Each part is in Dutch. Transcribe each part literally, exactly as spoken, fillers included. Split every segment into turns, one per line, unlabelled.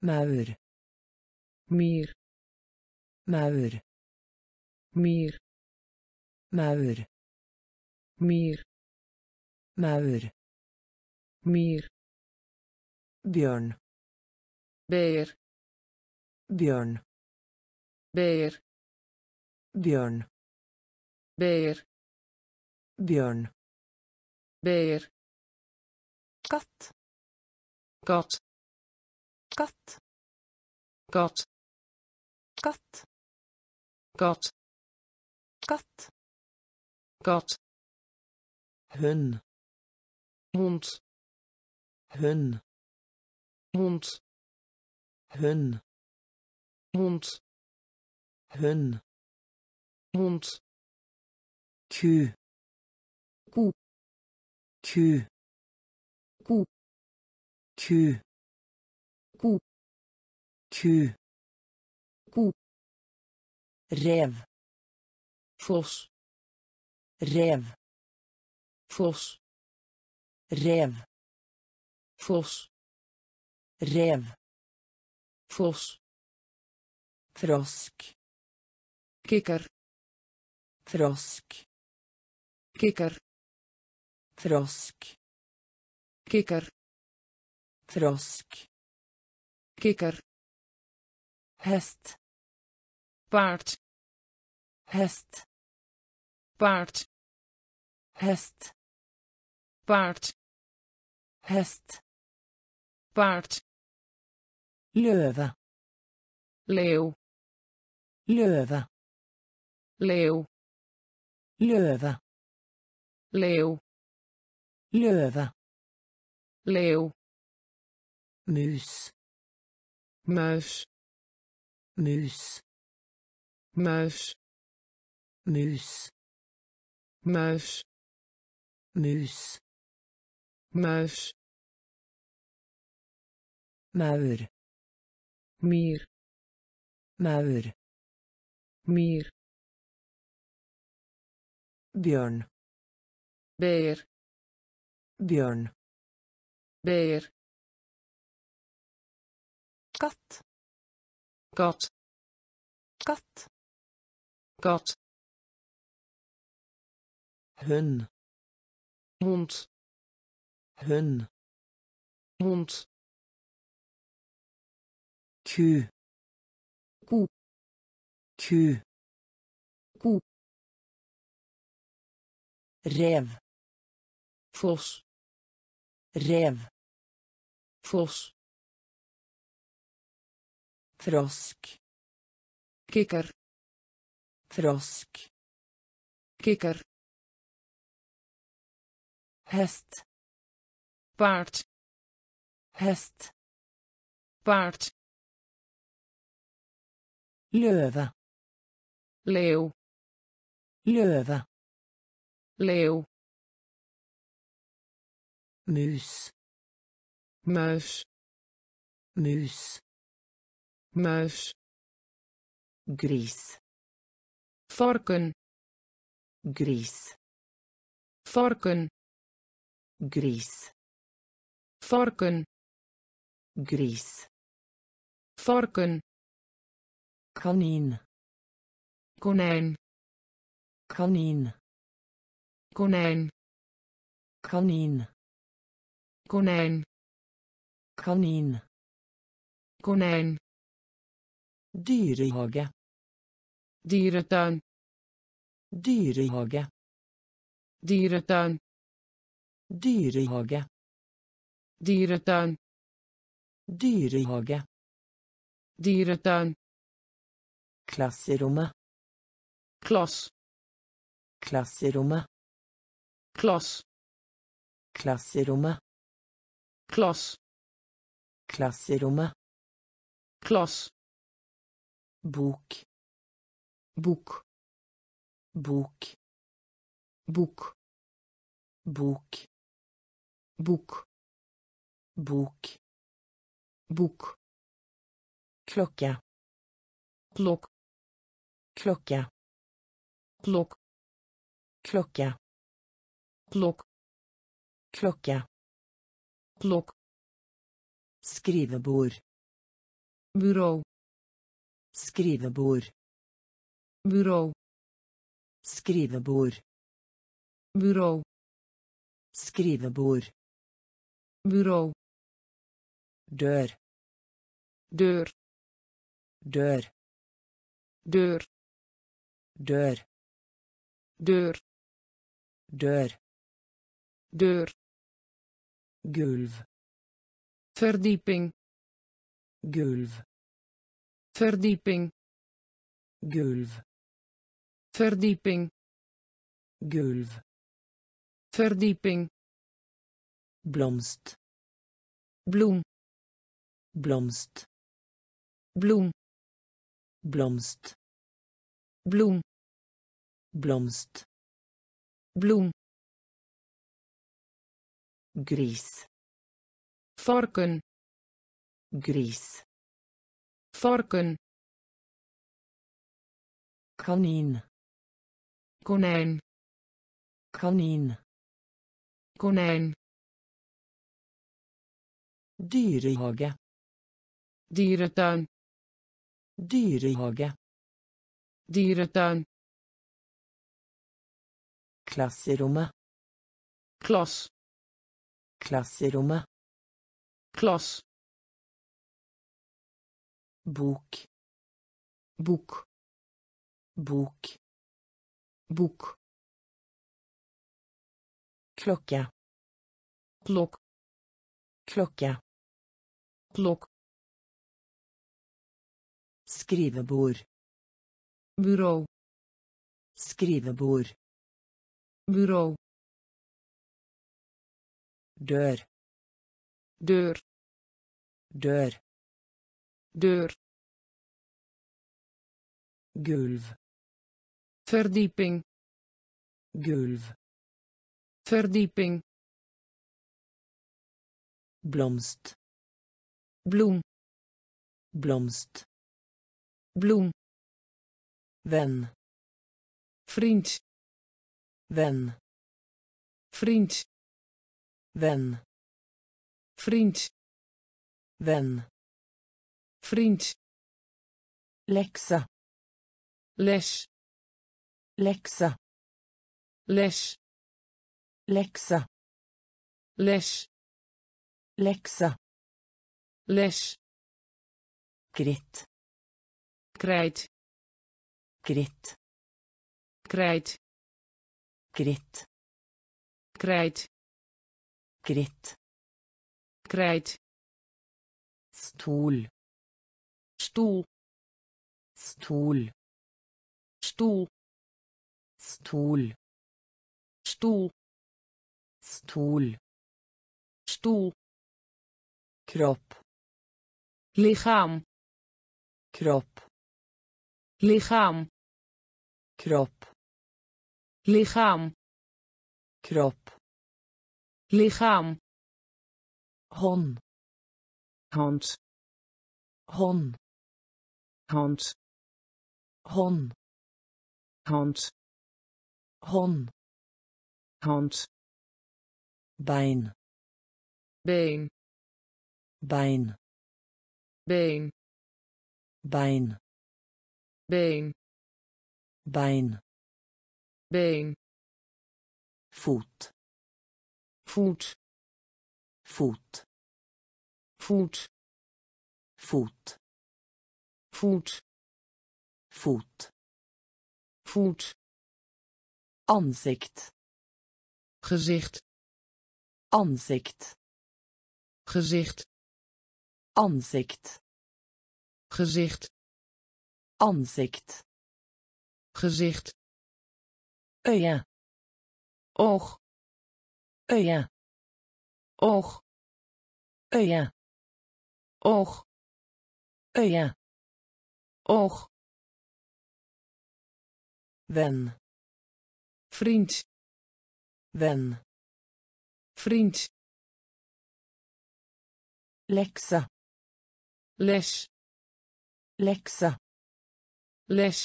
maur,
Myr.
maur,
Myr.
maur,
Myr.
maur,
Myr.
björn,
Beer.
björn,
Beer.
björn,
Beer.
björn,
Beer.
katt,
Kat.
katt,
Kat.
katt,
Kat.
katt,
Kat.
hund,
Hond.
hund,
Hond.
hund,
Hond.
hund,
Hond.
ku,
Koe.
ku,
Koe.
ku,
Koe.
ku,
Koe.
rev,
Vos.
rev,
Vos.
rev,
Vos.
rev,
Vos.
frosk,
Kikker.
frosk,
Kikker.
frosk,
Kikker.
frosk,
Kikker.
häst,
Paard.
häst,
Paard.
häst,
Paard.
häst,
Paard.
löve,
Leeuw.
löve,
Leeuw.
löve,
Leeuw.
löve,
Leeuw.
mus,
Muis.
mus,
Muis.
mus,
Muis.
mus,
Muis.
maur,
Mier.
maur,
Mier.
björn,
Beer.
björn,
Beer.
katt,
Kat.
katt,
Kat.
hund,
Hond.
hund,
Hond.
ku,
Koe.
ku,
Koe.
rev,
Vos.
rev,
Vos.
frosk,
Kikker.
frosk,
Kikker.
häst,
Paard.
häst,
Paard.
löve,
Leeuw.
löve,
Leeuw.
mus,
Muis.
mus,
Muis.
gris,
Varken.
gris,
Varken.
gris,
Varken.
gris,
Varken.
kanin,
Konijn.
kanin,
Konijn.
kanin,
Konijn.
kanin,
Konijn.
dyrehage,
Dierentuin.
dyrehage,
Dierentuin.
dyrehage,
Dierentuin.
dyrehage,
Dierentuin.
klasserommet,
Klas.
klasserommet,
Klas.
klasserommet,
Klas.
klasserommet,
Klas.
bok,
Boek.
bok,
Boek.
bok,
Boek.
bok,
Boek.
klokke,
Klok.
klokke,
Klok.
klokke,
Klok.
klokke,
Klok.
skrivebord,
bureau,
skrivebord,
bureau,
skrivebord,
bureau,
skrivebord,
bureau,
dør,
deur,
dør,
deur,
dør,
deur,
dør,
deur,
gulv,
verdieping,
gulv,
verdieping,
gulv,
verdieping,
gulv,
verdieping,
blomst,
bloem,
blomst,
bloem,
blomst,
bloem,
blomst,
bloem,
gris,
varken,
gris,
varken,
kanin,
konijn,
kanin,
konijn,
dyrehage,
dierentuin,
dyrehage,
dierentuin,
klasserommet,
klas,
klasserommet,
klas,
bok,
boek,
bok,
boek,
klokke,
klok,
klokke,
klok,
skrivebord,
bureau,
skrivebord,
bureau,
dør,
deur,
dør,
deur,
gulv,
verdieping,
gulv,
verdieping,
blomst,
bloem,
blomst,
bloem,
venn,
vriend,
venn,
vriend,
venn,
vriend,
venn,
vriend,
lekse,
les,
lekse,
les,
lekse,
les,
lekse,
les,
kritt,
krijt,
kritt,
krijt,
kritt,
krijt,
kritt,
krijt,
stol,
stoel,
stol,
stoel,
stol,
stoel,
stol,
stoel,
kropp,
lichaam,
kropp,
lichaam,
kropp,
lichaam,
kropp,
lichaam,
hånd,
hand,
hånd,
hand,
hånd,
hand,
hånd,
hand,
bein,
been,
bein,
been,
bein,
been,
bein,
been,
fot,
voet,
fot,
voet,
fot,
voet,
fot,
voet,
ansikt,
gezicht,
ansikt,
gezicht,
ansikt,
gezicht,
ansikt,
gezicht,
øye,
oog,
øye,
oog,
øye,
oog,
øye,
oog,
venn,
vriend,
venn,
vriend,
lekse,
les,
lekse,
les,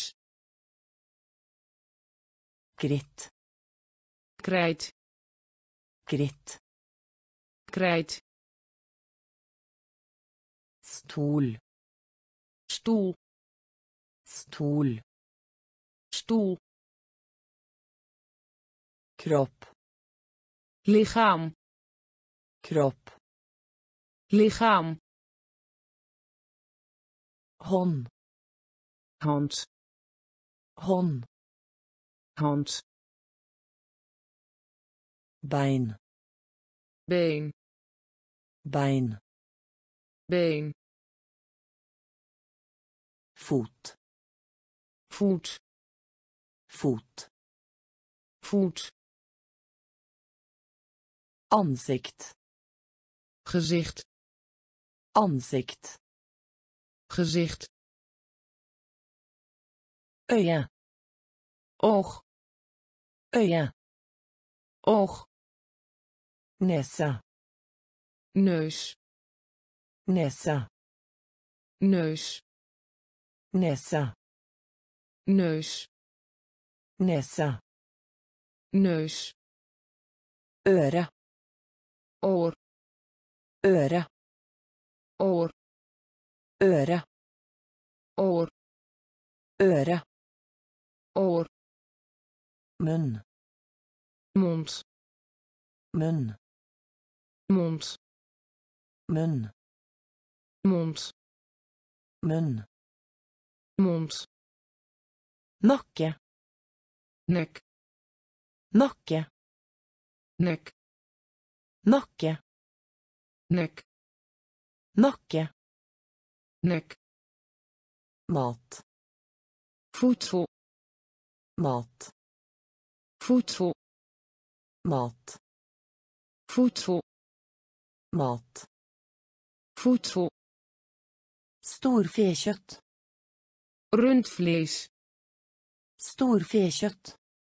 kritt,
krijt,
kritt,
krijt,
stol,
stoel,
Stol.
stoel,
Kropp.
lichaam,
Kropp.
lichaam,
Hånd.
hand,
Hånd.
hand,
Bein.
been,
Bein.
been,
Fot.
voet,
Fot.
voet,
Ansikt.
gezicht,
Ansikt.
gezicht,
Øye.
oog,
Øye.
oog,
Nese.
neus,
Nese.
neus,
Nese.
neus,
Nese.
neus,
Øre.
oor,
Øre.
oor,
Øre.
oor,
Øre.
oor,
Munn.
mond,
Munn.
mond,
Munn.
mond,
Munn.
mond,
Nakke.
nek,
Nakke.
nek,
Nakke.
nek,
Nakke.
nek,
Mat.
voedsel,
Mat.
voedsel,
Mat.
voedsel,
Mat.
voedsel,
Storfekjøtt.
rundvlees,
Storfekjøtt.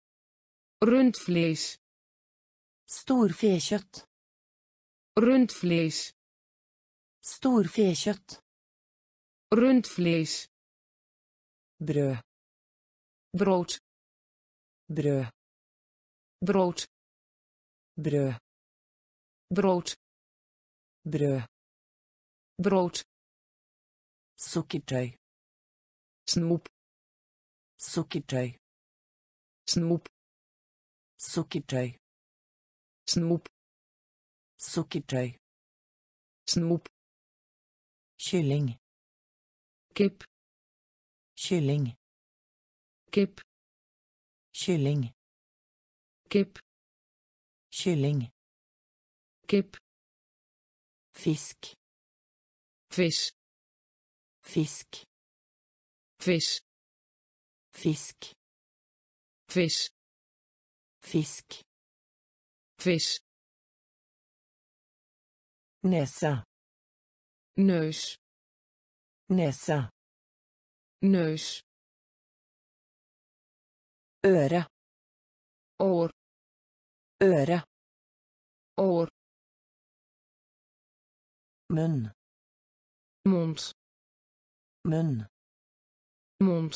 rundvlees,
Storfekjøtt.
rundvlees,
Storfekjøtt.
rundvlees,
Brød.
brood,
Brød.
brood,
Brød.
brood,
Brød.
brood,
Sukkertøy.
snoep,
Sukkertøy.
snoep,
Sukkertøy.
snoep,
Sukkertøy.
snoep,
Kylling.
kip,
Kylling.
kip,
Kylling.
kip,
Kylling.
kip,
Fisk.
vis,
Fisk.
vis,
Fisk.
vis,
Fisk.
vis,
Nese.
neus,
Nese.
neus,
Øre.
oor,
Øre.
oor,
Munn.
mond,
Munn.
mond,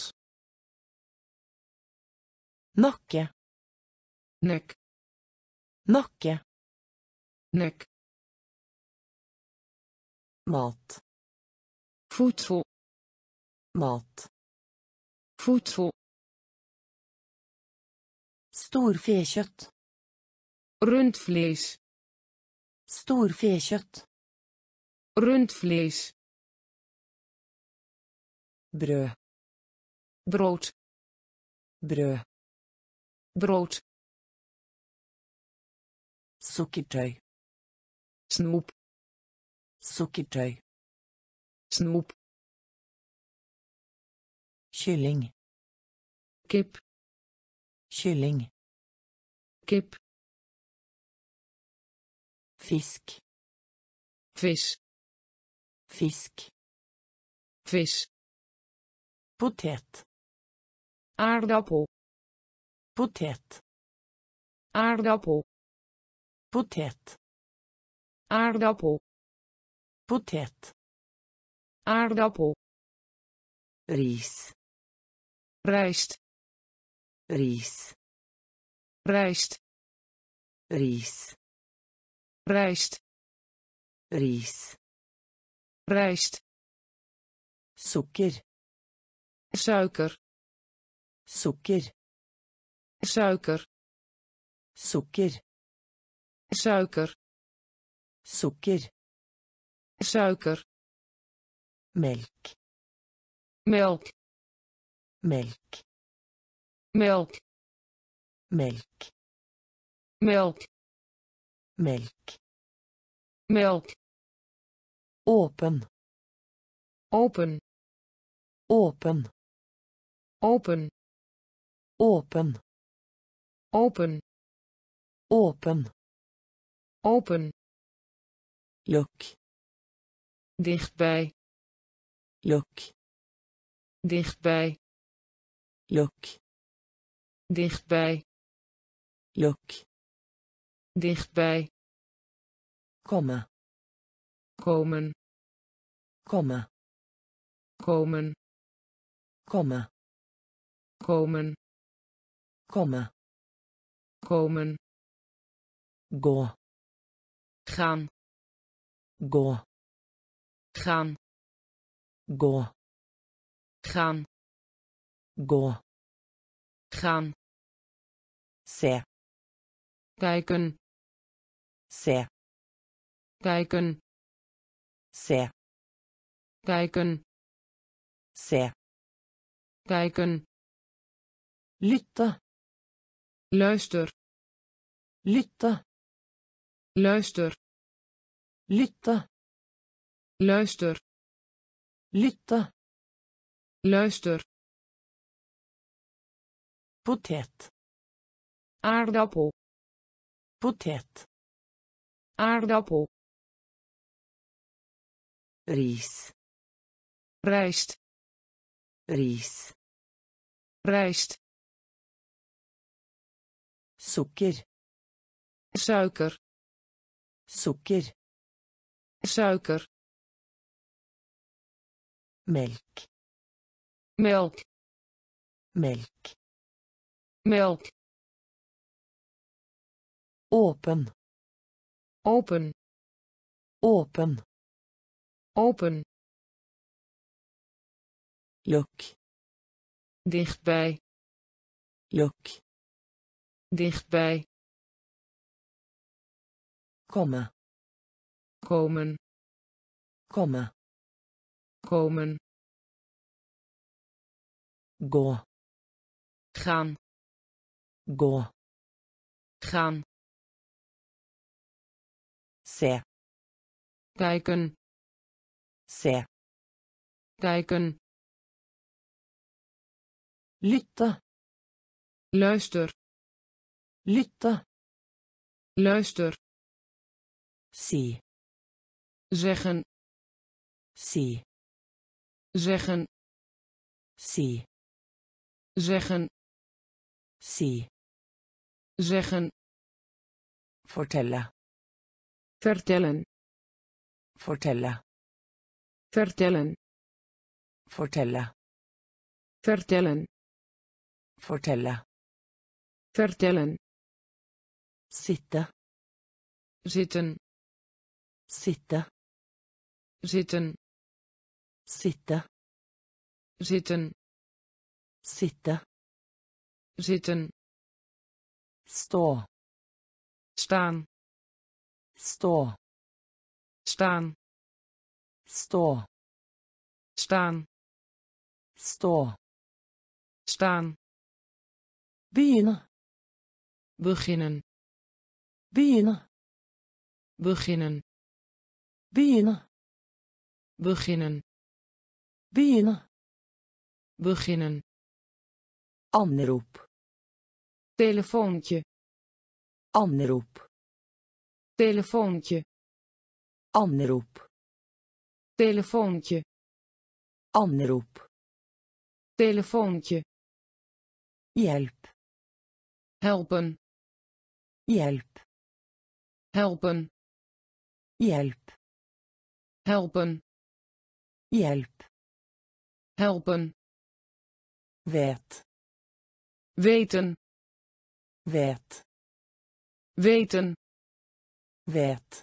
Nakke.
nek,
Nakke.
nek,
Mat.
voedsel,
Mat.
voedsel,
Storfekjøtt.
rundvlees,
Storfekjøtt.
rundvlees,
Brød.
brood,
Brød.
brood,
Sukkertøy.
snoep,
Sukkertøy.
snoep,
Kylling.
kip,
Kylling.
kip,
Fisk.
vis,
Fisk.
vis,
Potet.
aardappel,
Potet.
aardappel,
Potet.
aardappel,
Potet.
aardappel,
Ris.
rijst,
Ris.
rijst,
Ris.
rijst,
Ris.
rijst,
Sukker.
suiker,
sukker,
suiker,
sukker,
suiker,
sukker,
suiker,
melk,
melk,
melk,
melk,
melk,
melk,
melk,
melk,
åpen,
open,
åpen,
open,
åpen,
open,
åpen,
open,
lukk,
dichtbij,
lukk,
dichtbij,
lukk,
dichtbij,
lukk,
dichtbij,
komme,
komen,
komme,
komen,
komme,
komen,
komme,
komen,
gå,
gaan,
gå,
gaan,
gå,
gaan,
gå,
gaan,
se,
kijken,
se,
kijken,
se,
kijken,
se,
kijken,
lytte,
luister,
lytte,
luister,
lytte,
luister,
lytte,
luister,
potet,
aardappel,
potet,
aardappel,
ris,
rijst,
ris,
rijst,
sukker,
suiker,
sukker,
suiker,
melk,
melk,
melk,
melk,
åpen,
open,
åpen,
open,
lukk,
dichtbij,
lukk,
dichtbij,
komme,
komen,
komme,
komen,
gå,
gaan,
gå,
gaan,
se,
kijken,
se,
kijken,
lytte,
luister,
lytte,
luister,
si,
zeggen,
si,
zeggen,
si,
zeggen,
si,
zeggen,
fortelle,
vertellen,
fortelle,
vertellen,
fortelle,
vertellen,
fortelle,
vertellen,
sitte,
zitten,
sitte,
zitten,
sitte,
zitten,
sitte,
zitten,
stå,
staan,
stå,
staan,
stå,
staan,
stå,
staan,
begynne,
beginnen,
begynne,
beginnen,
begynne,
beginnen,
begynne,
beginnen,
anrop,
telefoontje,
anrop,
telefoontje,
anrop,
telefoontje,
anrop,
telefoontje,
hjelp,
helpen,
hjelp,
helpen,
hjelp,
helpen,
hjelp,
helpen,
vet,
weten,
vet,
weten,
vet,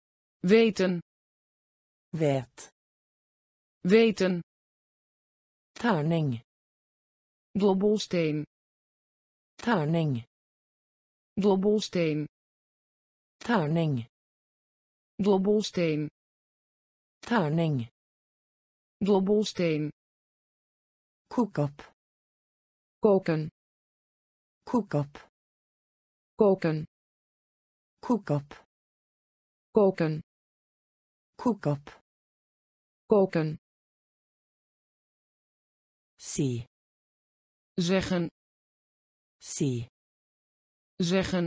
weten,
vet,
weten,
terning,
dobbelsteen,
terning,
dobbelsteen,
terning,
dobbelsteen,
terning,
dobbelsteen,
kook op,
koken,
kook op,
koken,
kook op,
koken,
kook op,
koken,
si,
zeggen,
si,
zeggen,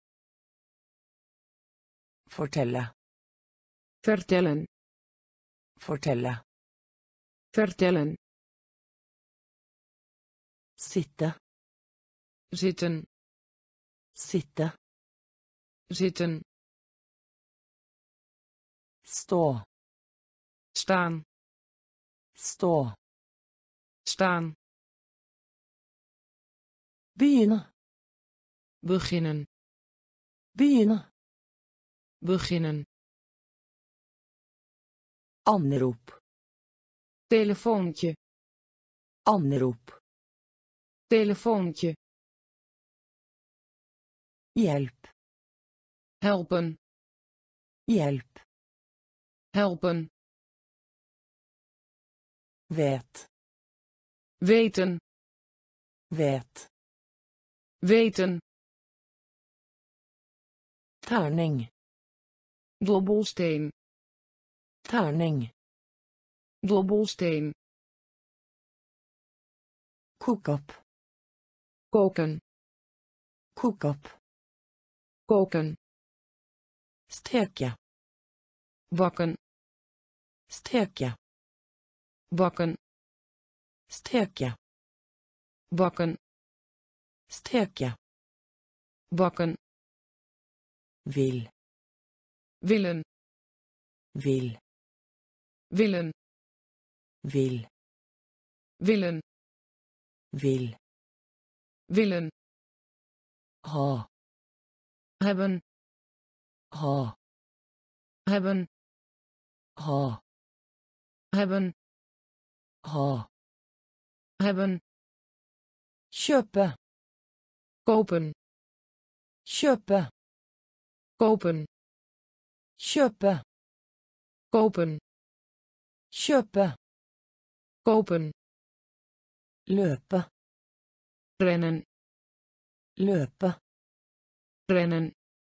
fortelle,
vertellen,
fortelle,
vertellen,
sitte,
zitten,
sitte,
zitten,
stå,
staan,
stå,
staan,
begynne,
beginnen,
begynne,
beginnen,
anrop,
telefoontje,
anrop,
telefoontje,
hjelp,
helpen,
hjelp,
helpen,
vet,
weten,
vet,
weten,
terning,
dobbelsteen,
terning,
dobbelsteen,
kook op,
koken,
kook op,
koken,
steke,
bakken,
steke,
bakken,
steke,
bakken,
steke,
bakken,
vil,
willen,
vil,
willen,
vil,
willen,
vil,
willen,
ha,
hebben,
ha,
hebben,
ha,
hebben,
ha,
hebben,
kjøpe,
kopen,
kjøpe,
kopen,
kjøpe,
kopen,
kjøpe,
kopen,
løpe,
rennen,
løpe,
rennen,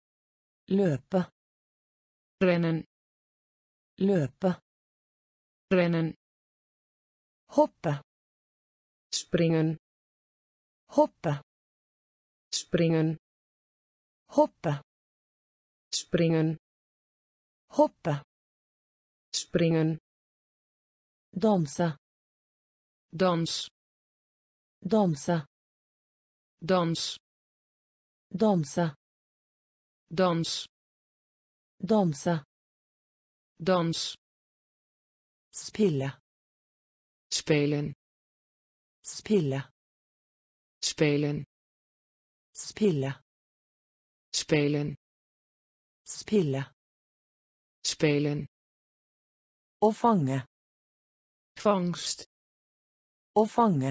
løpe,
rennen,
løpe,
rennen,
hoppe,
springen,
hoppe,
springen,
hoppe,
springen,
hoppe,
springen,
danse,
dans,
danse,
dans,
danse,
dans,
danse,
dans,
spille,
spelen,
spille,
spelen,
spille,
spelen,
spille,
spelen,
å fange,
vangst,
å fange,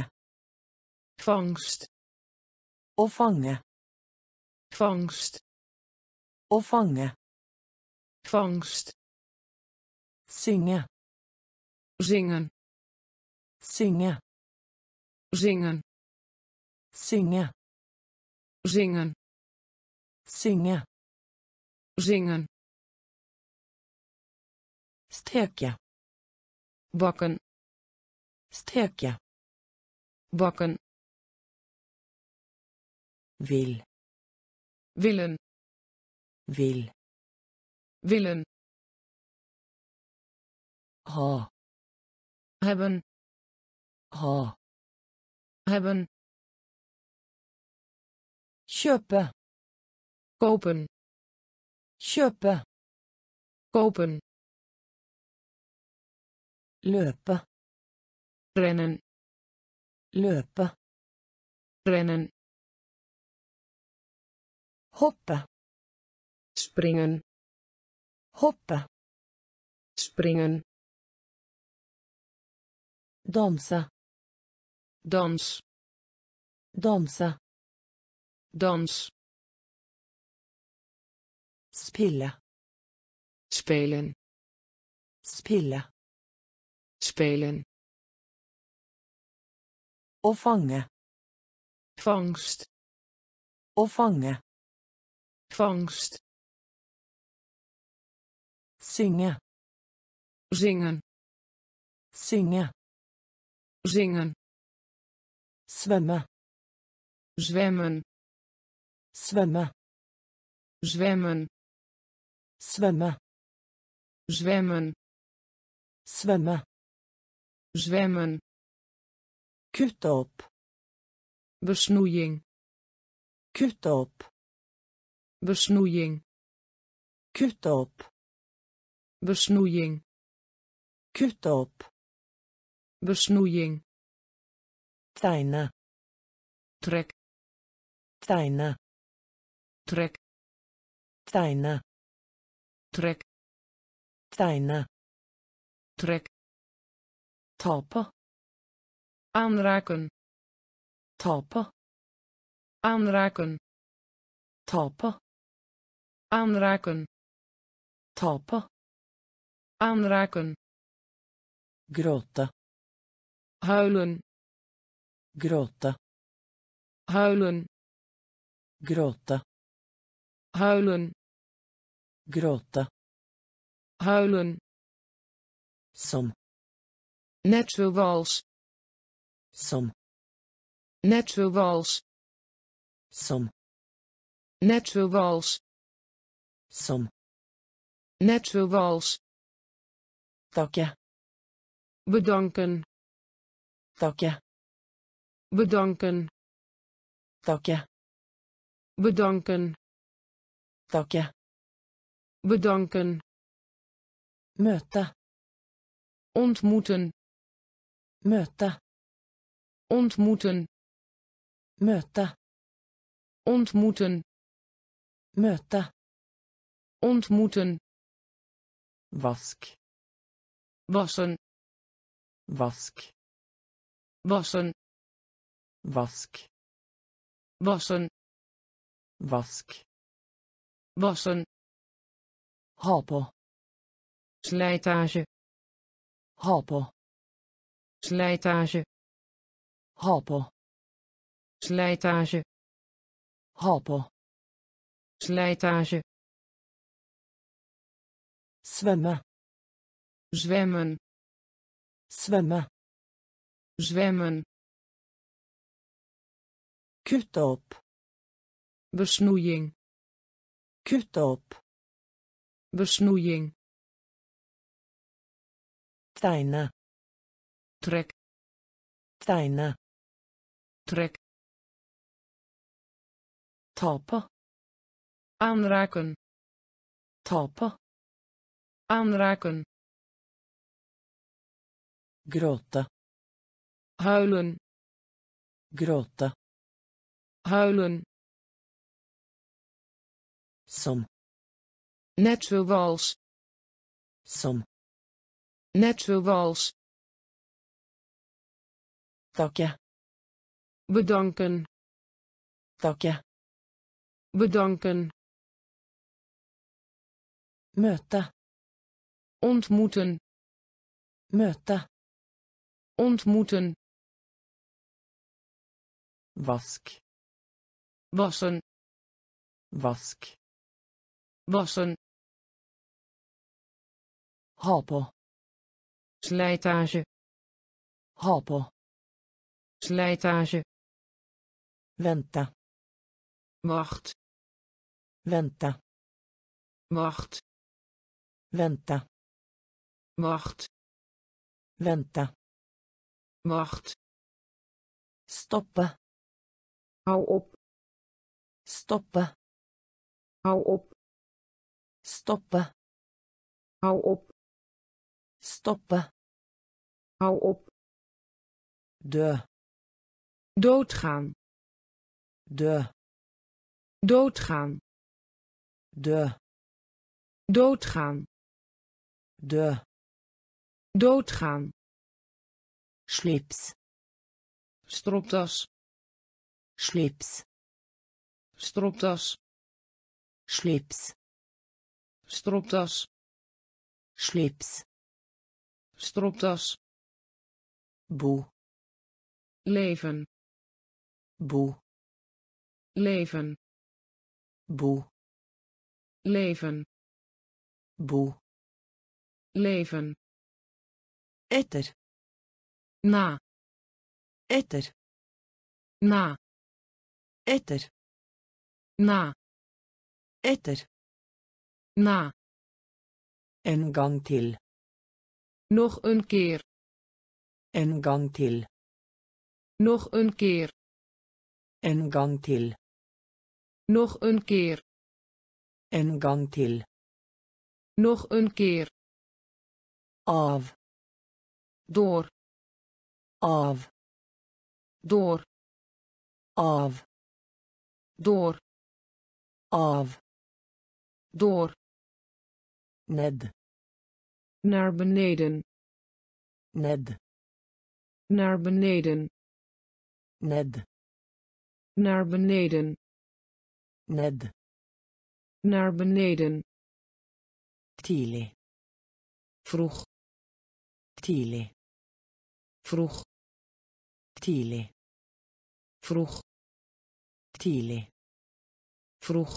vangst,
å fange,
vangst,
å fange,
vangst,
synge,
zingen,
synge,
zingen,
synge,
zingen,
synge,
zingen,
steke,
bakken,
steke,
bakken,
vil,
willen,
vil,
willen,
ha,
hebben,
ha,
hebben,
kjøpe,
kopen,
kjøpe,
kopen,
løpe,
rennen,
løpe,
rennen,
hoppe,
springen,
hoppe,
springen,
danse,
Dans.
Danse.
Dans.
Spille.
Spelen.
Spille.
Spelen.
Å fange.
Vangst.
Å fange.
Vangst.
Synge.
Zingen.
Synge.
Zingen.
Svømme.
Zwemmen.
Svømme.
Zwemmen.
Svømme.
Zwemmen.
Svømme.
Zwemmen.
Kutte opp.
Besnoeiing.
Kutte opp.
Besnoeiing.
Kutte opp.
Besnoeiing.
Kutte opp.
Besnoeiing.
Tegne.
Trek.
Tegne.
Trek.
Tegne.
Trek.
Tegne.
Trek.
Ta på.
Aanraken.
Ta på.
Aanraken.
Ta på.
Aanraken.
Ta på.
Aanraken.
Gråte.
Huilen.
Gråte.
Huilen.
Gråte.
Huilen.
Gråte.
Huilen.
Som.
Net zoals.
Som.
Net zoals.
Som.
Net zoals.
Som.
Net zoals.
Takke.
Bedanken.
Takke.
Bedanken.
Takke.
Bedanken.
Takke.
Bedanken.
Møte.
Ontmoeten.
Møte.
Ontmoeten.
Møte.
Ontmoeten.
Møte.
Ontmoeten.
Vask.
Wassen.
Vask.
Wassen.
Vask.
Wassen.
Vask.
Wassen.
Ha på.
Slijtage.
Ha på.
Slijtage.
Ha på.
Slijtage.
Ha på.
Slijtage.
Svømme.
Zwemmen.
Svømme.
Zwemmen.
Kutte opp.
Besnoeiing.
Kutte opp.
Besnoeiing.
Tegne.
Trek.
Tegne.
Trek.
Ta på.
Aanraken.
Ta på.
Aanraken.
Gråte.
Huilen.
Gråte.
Huilen.
Som.
Net zoals.
Som.
Net zoals.
Takke.
Bedanken.
Takke.
Bedanken.
Møte.
Ontmoeten.
Møte.
Ontmoeten.
Vask.
Wassen.
Vask.
Wassen.
Ha på.
Slijtage.
Ha på.
Slijtage.
Vente.
Wacht.
Vente.
Wacht.
Vente.
Wacht.
Vente.
Wacht.
Stoppe.
Hou op.
Stoppe.
Hou op.
Stoppe.
Hou op.
Stoppe.
Hou op.
Dø.
Doodgaan.
Dø.
Doodgaan.
Dø.
Doodgaan.
Dø.
Doodgaan.
Slips.
stropdas,
slips,
stropdas,
slips,
stropdas,
slips,
stropdas,
bo,
leven,
bo,
leven,
bo,
leven,
bo,
leven,
etter,
na,
etter,
na,
etter,
na,
etter,
na,
en gang til,
nog een keer,
en gang til,
nog een keer,
en gang til,
nog een keer,
en gang til,
nog een keer,
av,
door,
av,
door,
av,
door,
av,
door,
ned,
naar beneden,
ned,
naar beneden,
ned,
naar beneden,
ned,
naar beneden,
tidlig,
vroeg,
tidlig,
vroeg,
tidlig,
vroeg,
tidlig,
vroeg,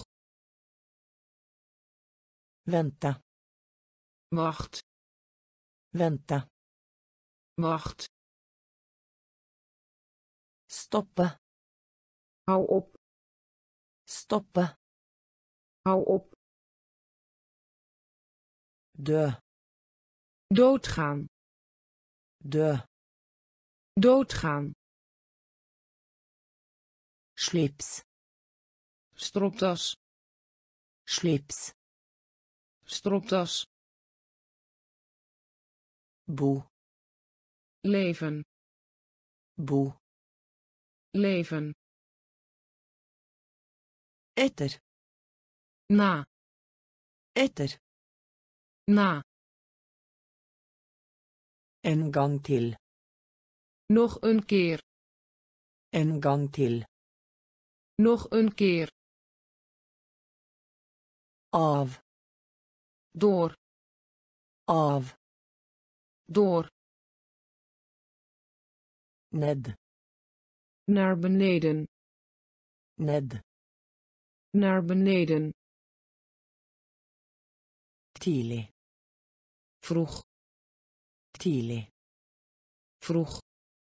vente,
wacht,
vente,
wacht,
stoppe,
hou op,
stoppe,
hou op,
dø,
doodgaan,
dø,
doodgaan,
slips,
stropdas,
slips,
stropdas,
bo,
leven,
bo,
leven,
etter,
na,
etter,
na,
en gang til,
nog een keer,
en gang til,
nog een keer,
av,
door,
av,
door,
ned,
naar beneden,
ned,
naar beneden,
tidlig,
vroeg,
tidlig,
vroeg,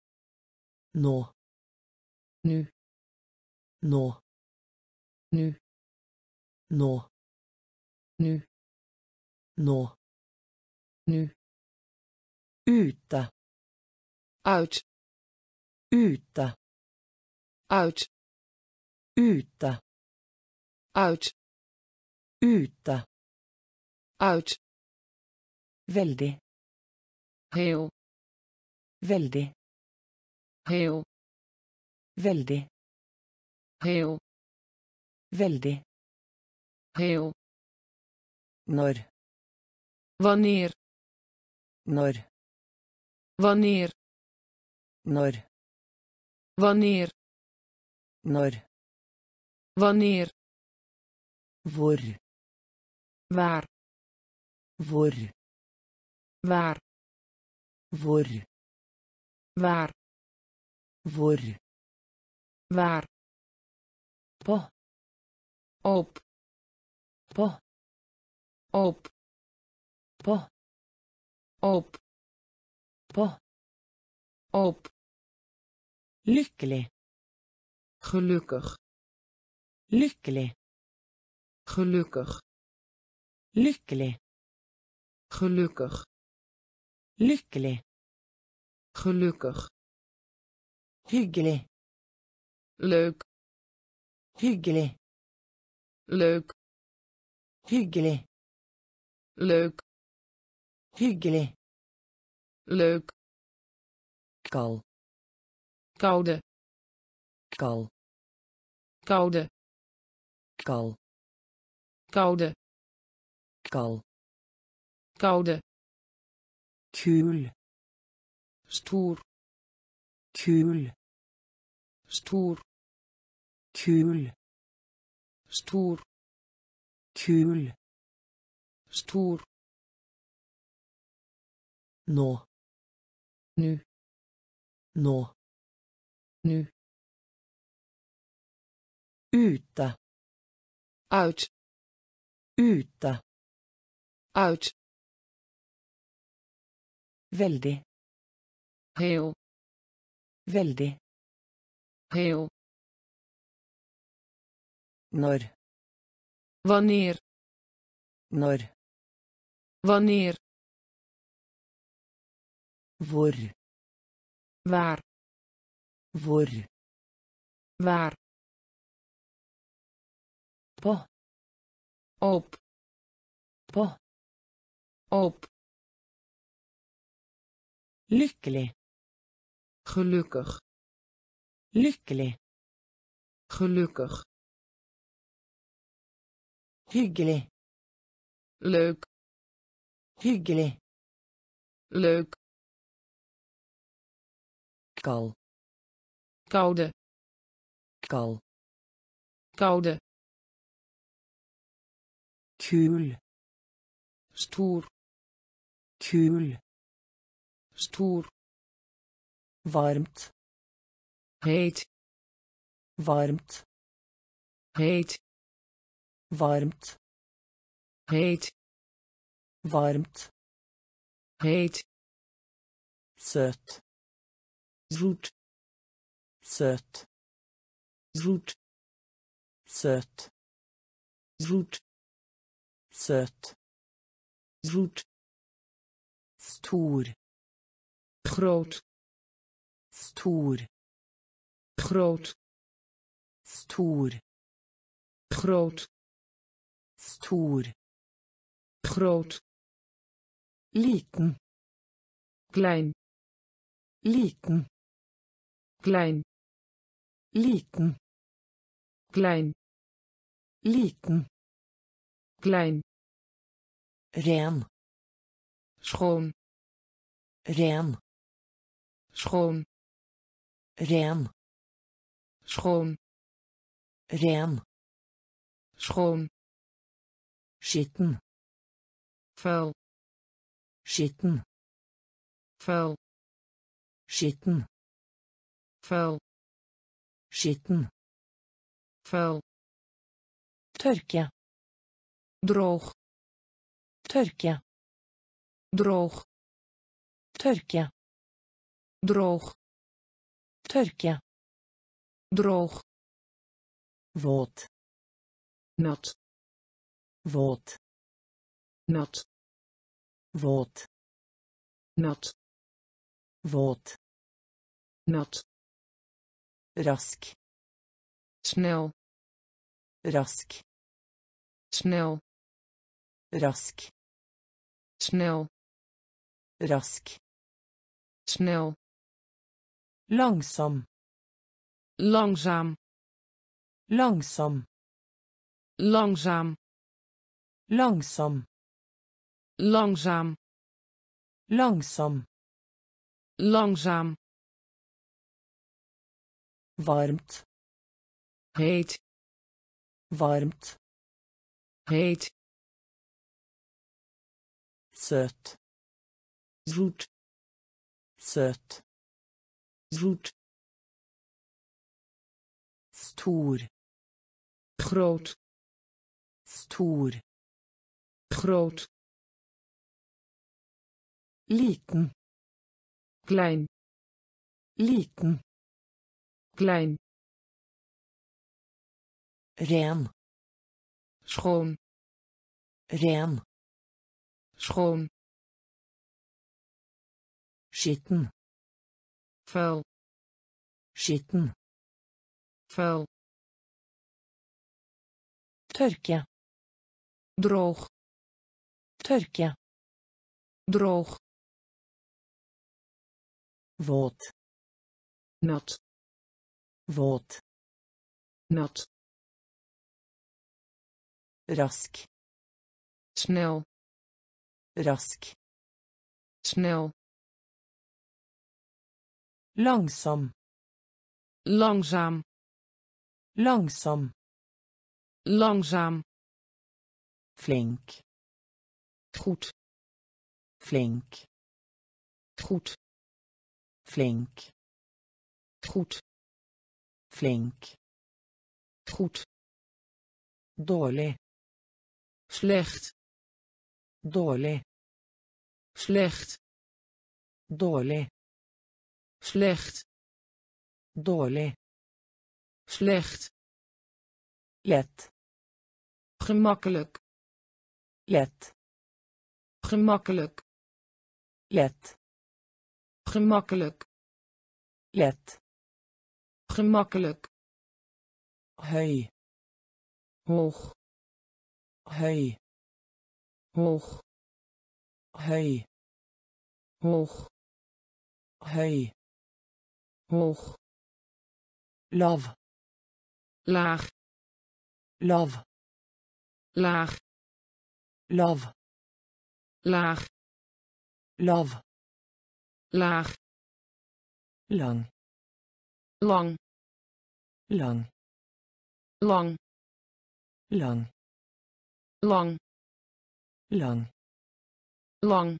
nå,
nu,
nå,
nu,
nå,
nu,
nå,
nu,
ute,
uit,
ute,
uit,
ute,
uit,
ute,
uit,
veldig,
heel,
veldig,
heel,
veldig,
heel,
veldig,
heel,
når,
wanneer,
når,
wanneer,
når,
wanneer,
når,
wanneer,
hvor,
waar,
hvor,
waar,
hvor,
waar,
hvor,
waar,
på,
op,
på,
op,
på,
op,
på,
op,
lykkelig,
gelukkig,
lykkelig,
gelukkig,
lykkelig,
gelukkig,
lykkelig,
gelukkig,
hyggelig,
leuk,
hyggelig,
leuk,
hyggelig,
leuk,
hyggelig,
leuk,
kald,
koude,
kald,
koude,
kald,
koude,
kald,
koude,
kul,
stoer,
kul,
stoer,
kul,
stoer,
kul,
stoer,
nå,
nu,
nå,
nu,
ute,
uit,
ute,
uit,
veldig,
heel,
veldig,
heel,
når,
wanneer,
når,
wanneer,
hvor,
waar,
hvor,
waar,
på,
op,
på,
op,
lykkelig,
gelukkig,
lykkelig,
gelukkig,
hyggelig,
leuk,
hyggelig,
leuk,
kal,
koude,
kal,
koude,
kul,
stoer,
kul,
stoer,
varmt,
heet,
varmt,
heet,
varmt,
heet,
varmt,
heet,
søt,
zoet,
søt,
zoet,
søt,
zoet,
søt,
zoet,
stor,
groot,
stor,
groot,
stor,
groot,
stor,
groot,
liten,
klein,
liten,
klein,
liten,
klein,
liten,
klein,
ren,
schoon,
ren,
schoon,
ren,
schoon,
ren,
schoon,
skitten,
vuil,
skitten,
vuil,
skitten,
vuil,
skitten,
vuil,
tørke,
droog,
tørke,
droog,
tørke,
droog,
tørke,
droog,
våt,
nat,
våt,
nat,
våt,
nat,
våt,
nat,
rask,
snel,
rask,
snel,
rask,
snel,
rask,
snel,
langsom,
langzaam,
langsom,
langzaam,
langsom,
langzaam,
langsom,
langzaam,
varmt,
heet,
varmt,
heet,
søt,
zoet,
søt,
zoet,
stor,
groot,
stor,
groot,
liten,
klein,
liten,
klein,
ren,
schoon,
ren,
schoon,
skitten,
vuil,
skitten,
vuil,
tørke,
droog,
tørke,
droog,
våt,
nat,
våt,
nat,
rask,
snel,
rask,
snel,
langsom,
Langzaam.
Langsom.
Langzaam.
Flink.
Goed.
Flink.
Goed.
Flink.
Goed.
Flink.
Goed.
Dårlig.
Slecht.
Dårlig.
Slecht.
Dårlig.
Slecht.
Dårlig.
Slecht.
Lett.
Gemakkelijk.
Lett.
Gemakkelijk.
Lett.
Gemakkelijk.
Lett.
Gemakkelijk.
Høy.
Hoog.
Høy.
Hoog.
Høy.
Hoog.
Høy.
Hoog.
Lav.
Laag.
Lav.
Laag.
Lav.
Laag.
Lav.
Laag.
Lang.
Lang.
Lang.
Lang.
Lang.
Lang.
Lang.
Lang.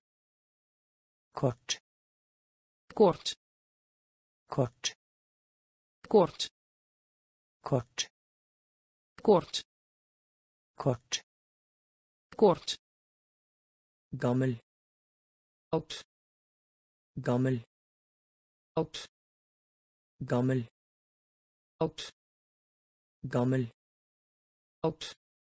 Kort.
Kort.
Kort.
Kort.
Kort.
Kort.
Kort.
Kort.
Gammel.
Oud.
Gammel.
Oud.
Gammel.
Oud.
Gammel.
Oud.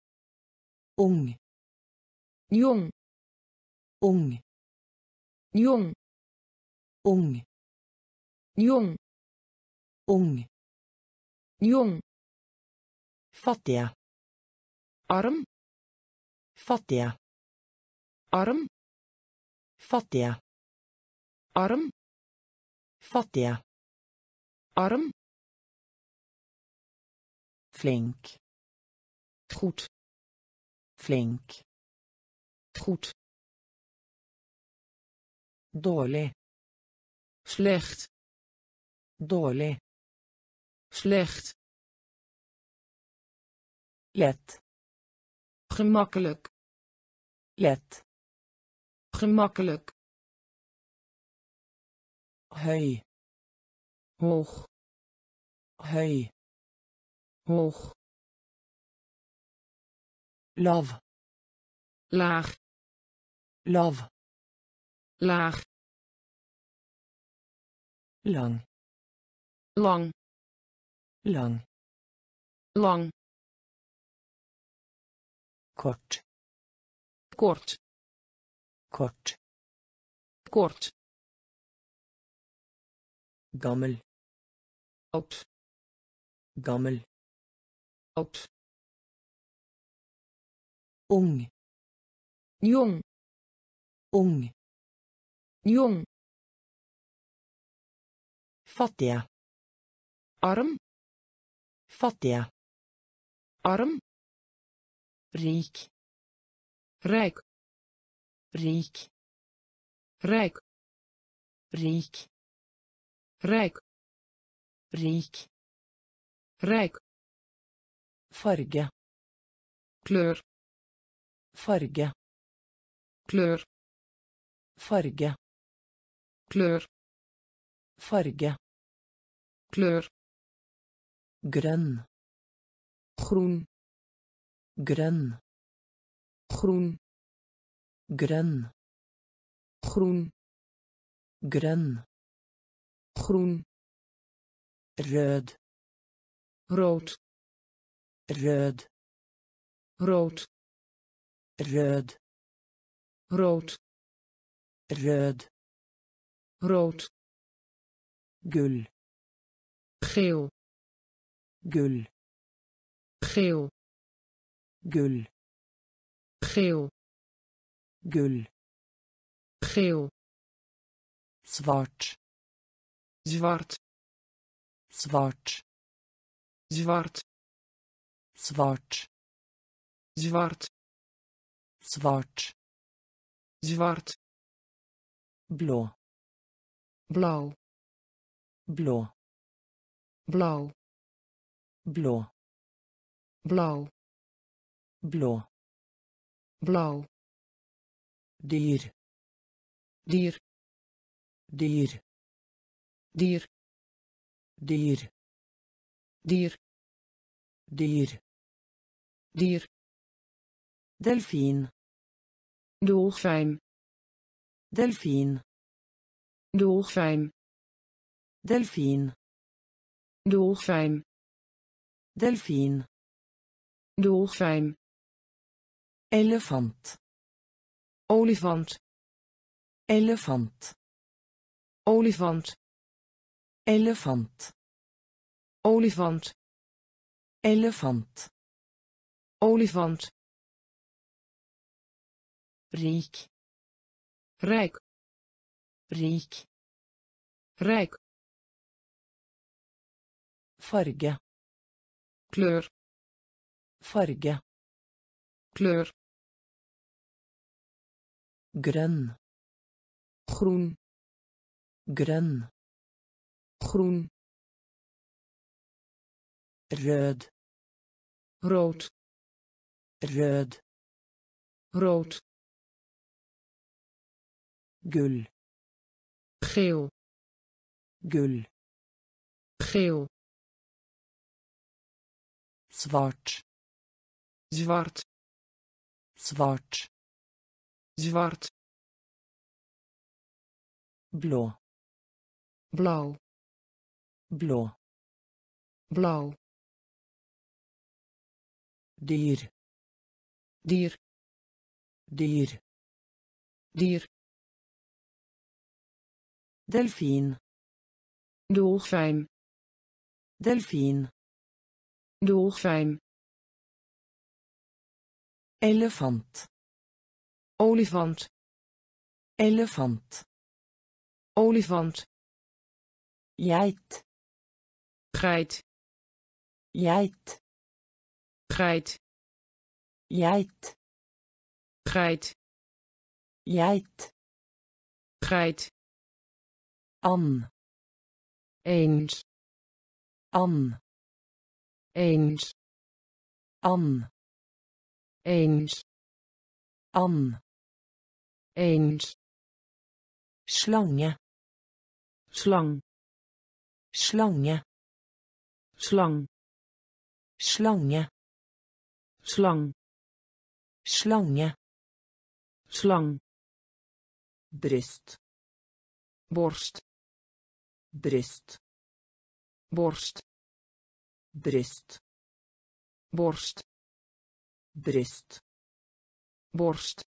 Ung.
Jong.
Ung.
Jong.
Ung.
Jong.
Ung.
Jong.
Fattige.
Arm.
Fattige.
Arm.
Fattige.
Arm.
Fattige.
Arm.
Flink.
Goed.
Flink.
Goed.
Dårlig.
Slecht.
Dårlig.
Slecht.
Lett.
Gemakkelijk.
Lett.
Gemakkelijk.
Høy.
Hoog.
Høy.
Hoog.
Lav.
Laag.
Lav.
Laag.
Lang.
Lang.
Lang.
Lang.
Kort.
Kort.
Kort.
Kort.
Gammel.
Oud.
Gammel.
Oud.
Ung.
Jong.
Ung.
Jong.
Fattige.
Arm.
Fattige.
Arm.
Rik.
Rijk.
Rik.
Rijk.
Rik.
Rijk.
Rik.
Rijk.
Farge.
Kleur.
Farge.
Kleur.
Farge.
Kleur.
Farge.
Kleur.
Grønn.
Groen.
Grønn.
Groen.
Grønn.
Groen.
Grønn.
Groen.
Rød.
Rood.
Rød.
Rood.
Rød.
Rood.
Rød.
Rood.
Gull.
Geel.
Gull.
Geel.
Gull.
Geel.
Gull.
Geel.
Zwart.
Zwart.
Zwart.
Zwart.
Zwart.
Zwart.
Zwart.
Zwart.
Blå.
Blauw.
Blå.
blauw,
blå,
blauw,
blå,
blauw,
dyr,
dier,
dyr,
dier,
dyr,
dier,
dyr,
dier,
delfin,
dolfijn,
delfin,
dolfijn,
delfin,
dolfijn,
delfin,
dolfijn,
elefant,
olifant,
elefant,
olifant,
elefant,
olifant,
elefant,
olifant,
rik,
rijk,
rik,
rijk,
farge,
kleur,
farge,
kleur,
grønn,
groen,
grønn,
groen,
rød,
rood,
rød,
rood,
gull,
geel,
gull,
geel,
svart,
zwart,
svart,
zwart,
blå,
blauw,
blå,
blauw,
dyr,
dier,
dyr,
dier,
delfin,
dolfijn,
delfin,
dolfijn,
elefant,
olifant,
elefant,
olifant,
geit,
geit,
geit,
geit,
geit,
geit,
geit,
geit,
and,
eens,
and,
eens,
and,
eens,
and,
eens,
slange,
slang,
slange,
slang,
slange,
slang,
slange,
slang,
bryst,
borst,
bryst,
borst,
bryst,
borst,
bryst,
borst,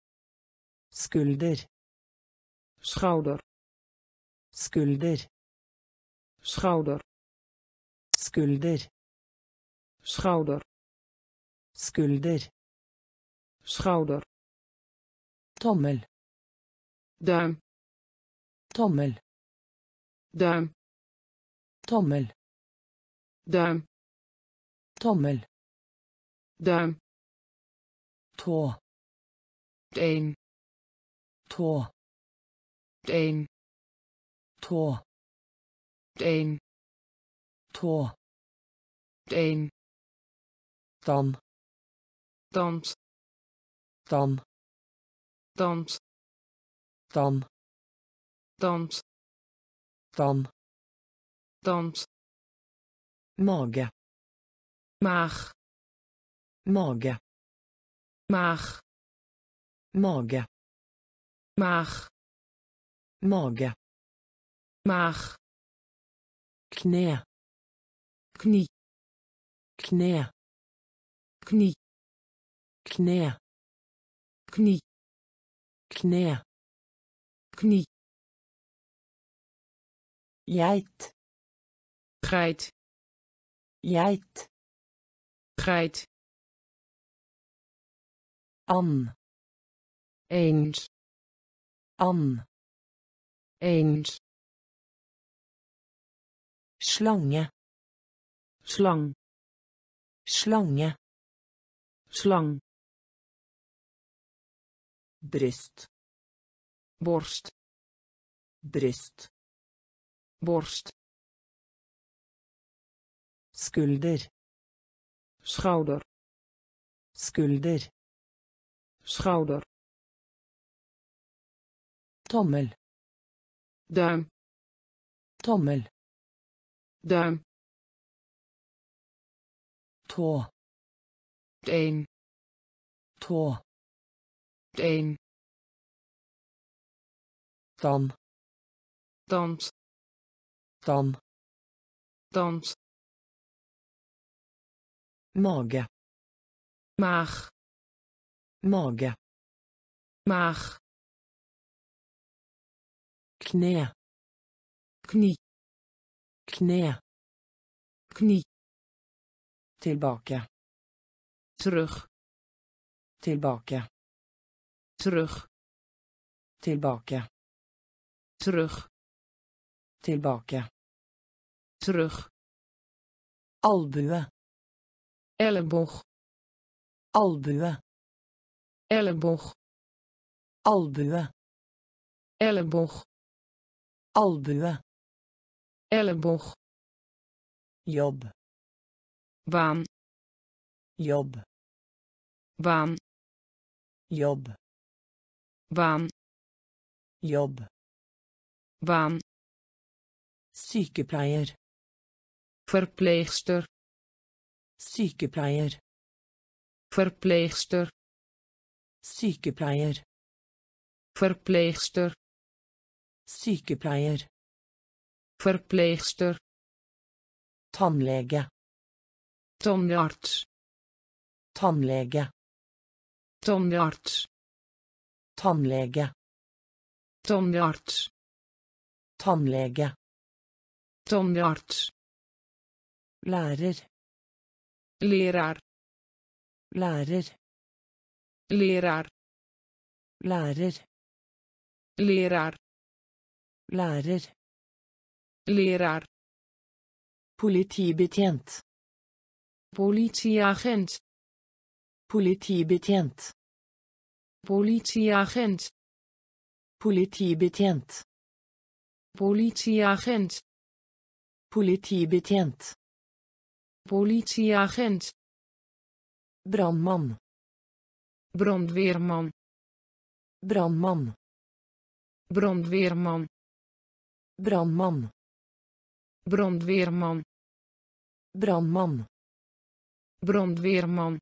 skulder,
schouder,
skulder,
schouder,
skulder,
schouder,
skulder,
schouder,
tommel,
duim,
tommel,
duim,
tommel,
duim,
tommel,
duim,
tå,
een,
tå,
een,
tå,
een,
tå,
een,
dan,
tand,
dan,
tand,
dan,
tand,
dan,
tand,
mage,
maag,
mage,
maag,
mage,
maag,
mage,
maag,
kne,
knie,
kne,
knie,
kne,
knie,
kne,
knie,
geit,
geit,
geit,
geit,
and,
eens,
and,
eens,
slange,
slang,
slange,
slang,
bryst,
borst,
bryst,
borst,
Skulder.
schouder,
Skulder.
schouder,
Tommel.
duim,
Tommel.
duim,
Tå.
een,
Tå.
een,
Dan.
dans,
Dan.
dans,
Mage.
maag,
Mage.
maag,
Kne.
knie,
Kne.
knie,
Tilbake.
terug,
Tilbake.
terug,
Tilbake.
terug,
Tilbake.
terug,
Albue.
elleboog,
Albue.
elleboog,
Albue.
elleboog,
Albue.
elleboog,
Jobb.
baan,
Jobb.
baan,
Jobb.
baan,
Jobb.
baan,
Sykepleier.
verpleegster,
Sykepleier.
verpleegster,
Sykepleier.
verpleegster,
Sykepleier.
verpleegster,
Tannlege.
tandarts,
Tannlege.
tandarts,
Tannlege.
tandarts,
Tannlege.
tandarts,
Lærer.
leraar,
Lærer.
leraar,
Lærer.
leraar,
Lærer.
leraar,
Politibetjent.
politieagent,
Politibetjent.
politieagent,
Politibetjent.
politieagent,
Politibetjent.
politieagent,
Brandmann.
brandweerman,
Brandmann.
brandweerman,
Brandmann.
brandweerman,
Brandmann.
brandweerman,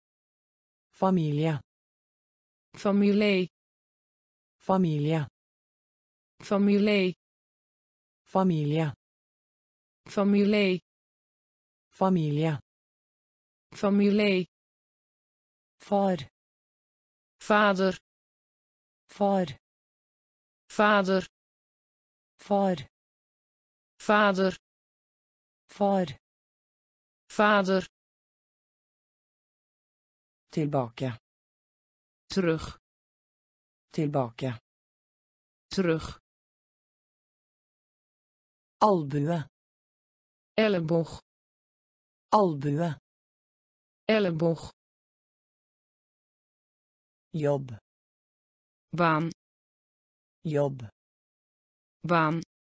Familie.
familie,
Familie.
familie,
Familie.
familie,
Familie.
familie,
Far.
vader,
Far.
vader,
Far.
vader,
Far.
vader,
Tilbake.
terug,
Tilbake.
terug,
Albue.
elleboog,
Albue.
elleboog,
Jobb.
baan,
Jobb.
baan,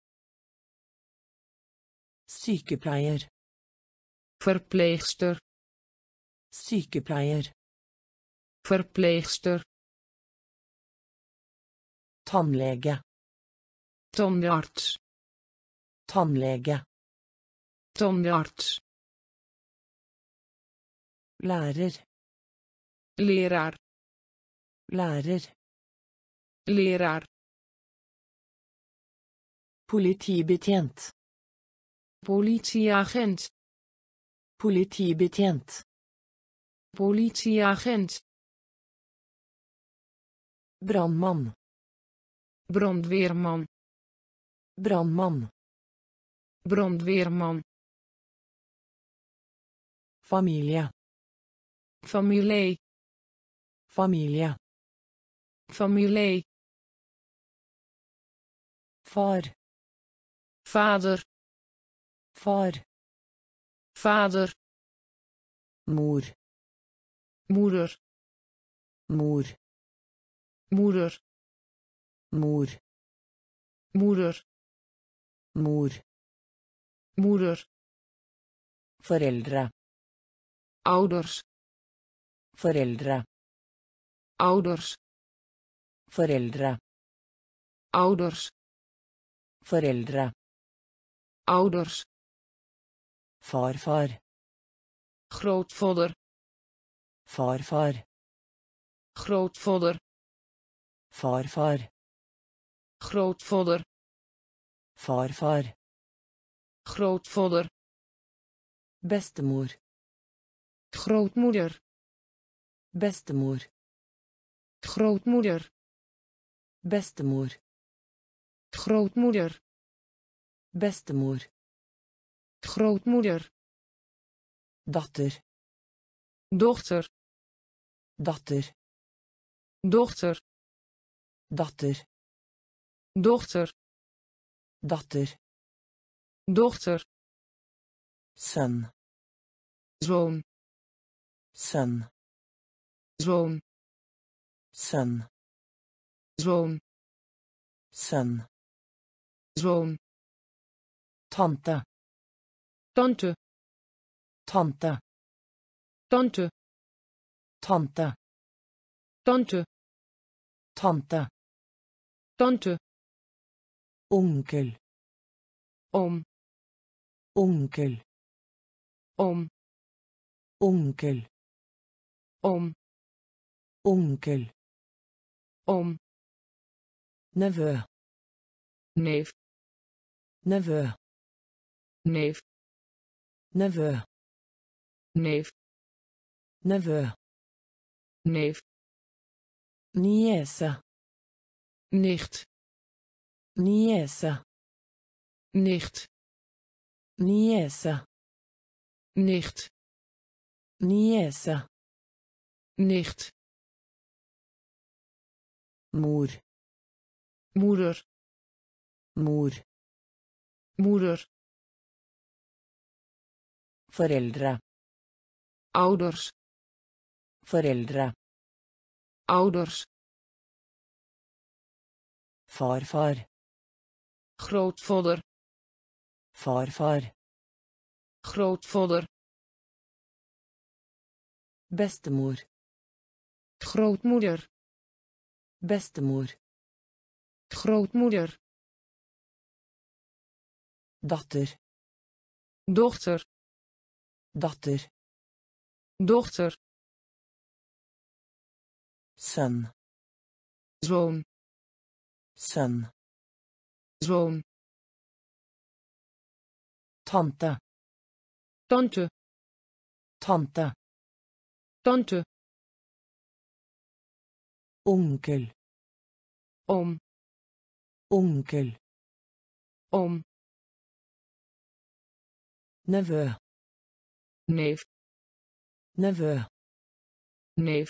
Sykepleier.
verpleegster,
Sykepleier.
verpleegster,
Tannlege.
tandarts,
Tannlege.
tandarts,
Lærer.
leraar,
Lærer.
leraar,
Politibetjent.
politieagent,
Politibetjent.
politieagent,
Brandmann.
brandweerman,
Brandmann.
brandweerman,
Familie.
familie,
Familie.
familie,
Far.
vader,
Far.
vader,
Mor.
moeder,
Mor.
moeder,
Mor.
moeder,
Mor.
moeder,
Foreldre.
Ouders.
Foreldre.
Ouders.
Foreldre.
Ouders.
Foreldre.
Ouders.
Farfar.
Grootvader.
Farfar.
Grootvader.
Farfar.
Grootvader.
Farfar.
Grootvader.
Bestemor.
Grootmoeder.
Bestemor.
Grootmoeder.
Bestemor.
Grootmoeder.
Bestemor.
Grootmoeder.
Dochter.
Dochter.
Dochter.
Dochter.
Dochter.
Dochter.
Dochter.
Dochter.
Sønn.
Zoon.
Sønn.
Zoon.
Sønn.
Zoon.
Sønn.
Zoon.
Tante.
Tante.
Tante.
Tante.
Tante.
Tante.
Tante.
Tante.
Onkel.
Om.
Onkel.
Om.
Onkel.
Om.
Onkel.
Om.
Nevø.
Neef.
Nevø.
Neef.
Nevø.
Neef.
Nevø.
Neef.
Niese.
Nicht.
Niese.
Nicht.
Niese.
Nicht.
Niese.
Nicht.
Mor.
Moeder.
Mor.
Moeder.
Foreldre.
Ouders.
Foreldre.
Ouders.
Farfar.
Grootvader.
Farfar.
Grootvader.
Bestemor.
Grootmoeder.
Bestemor.
Grootmoeder.
Dochter.
Dochter.
Dochter.
Dochter.
Sønn.
Zoon.
Sønn.
Zoon.
Tante.
Tante.
Tante.
Tante.
Onkel.
Om.
Onkel.
Om.
Nevø.
Neef.
Nevø.
Neef.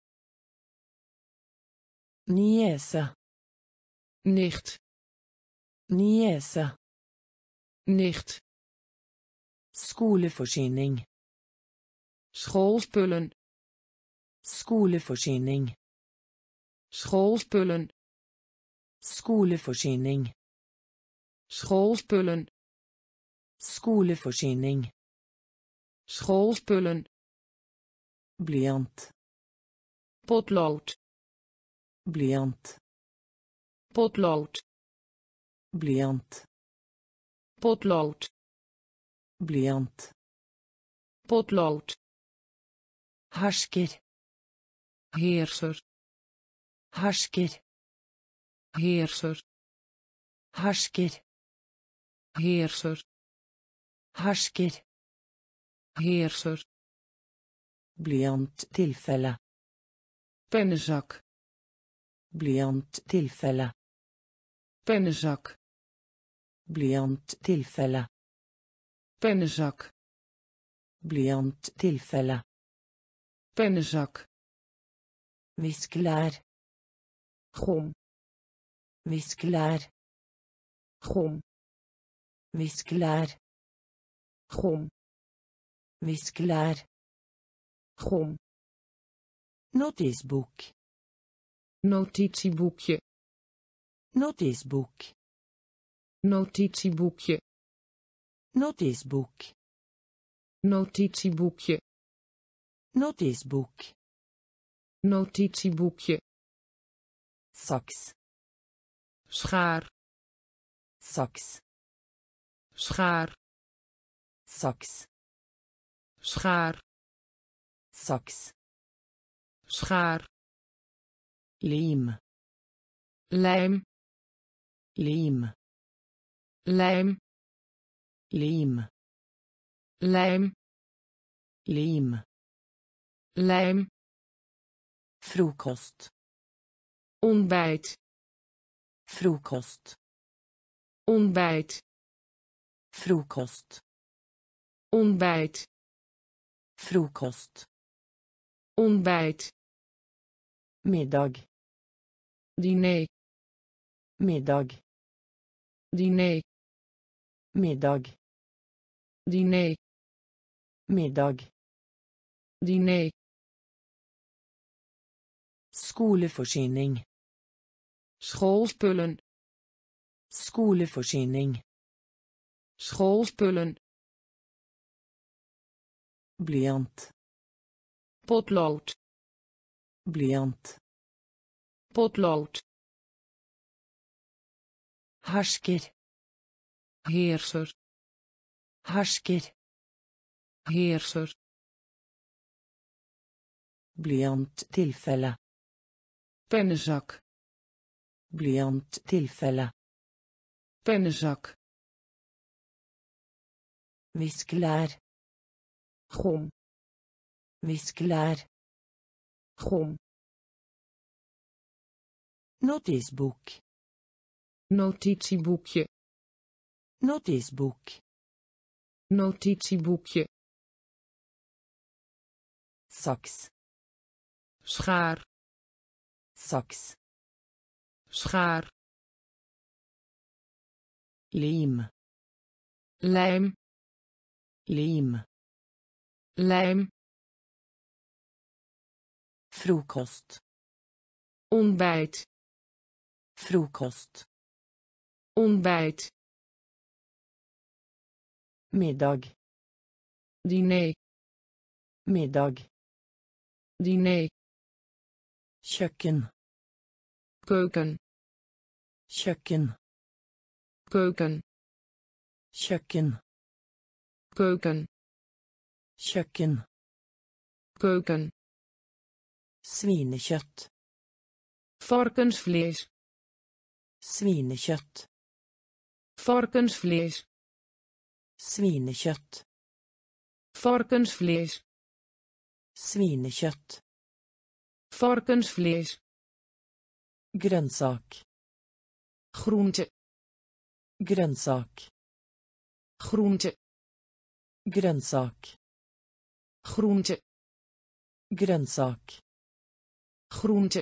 Niese.
Nicht.
Niese.
Nicht.
Skoleforsyning.
Schoolspullen.
Skoleforsyning.
Schoolspullen.
Skoleforsyning.
Schoolspullen.
Skoleforsyning.
Schoolspullen.
Blyant.
Potlood.
Blyant.
Potlood.
Blyant.
Potlood.
Blyant.
Potlood.
Hersker.
Heerser.
Hersker.
Heerser.
Hersker.
Heerser.
Hersker.
Heerser.
Blyant tilfelle.
Pennenzak.
Blyant tilfelle.
Pennenzak.
Blyant tilfelle.
Pennenzak.
Blyant tilfelle.
Pennenzak.
Viskelær.
Gom.
Viskelær.
Gom.
Viskelær.
Gom.
Viskelær.
Gom.
Notisboek.
Notitieboekje.
Notisboek.
Notitieboekje.
Notisboek.
notitieboekje,
Notisbok.
notitieboekje,
Saks.
schaar,
Saks.
schaar,
Saks.
schaar,
Saks.
schaar,
Lim.
lijm,
Lim.
lijm,
Lim.
lijm,
Lim.
lijm,
Frokost.
ontbijt,
Frokost.
ontbijt,
Frokost.
ontbijt,
Frokost.
ontbijt,
Middag.
diner,
Middag.
diner,
Middag.
diner,
Middag.
diner,
Skoleforsyning.
schoolspullen,
Skoleforsyning.
schoolspullen,
Blyant.
potlood,
Blyant.
potlood,
Hersker.
heerser,
Hersker.
heerser,
Blyanttilfelle.
pennenzak,
Blyanttilfelle.
pennenzak,
Viskelær.
gom,
Viskelær.
gom,
Notisbok.
notitieboekje,
Notisbok.
notitieboekje,
Saks.
schaar,
Saks.
schaar,
Lim.
lijm,
Lim.
lijm,
Frokost.
ontbijt,
Frokost.
ontbijt,
Middag.
diner,
Middag.
diner,
Kjøkken.
keuken,
Kjøkken.
keuken,
Kjøkken.
keuken,
Kjøkken.
keuken,
Svinekjøtt.
varkensvlees,
Svinekjøtt.
varkensvlees,
Svinekjøtt.
varkensvlees,
Svinekjøtt.
varkensvlees,
Grønnsak.
groente,
Grønnsak.
groente,
Grønnsak.
groente,
Grønnsak.
groente,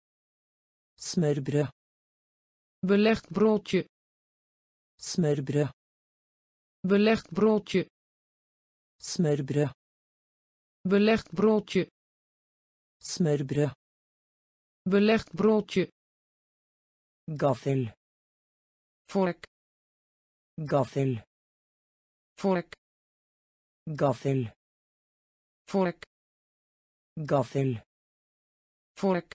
Smørbrød.
belegd broodje,
Smørbrød.
belegd broodje,
Smørbrød.
belegd broodje,
Smørbrød.
belegd broodje,
Gaffel.
vork,
Gaffel.
vork,
Gaffel.
vork,
Gaffel.
vork,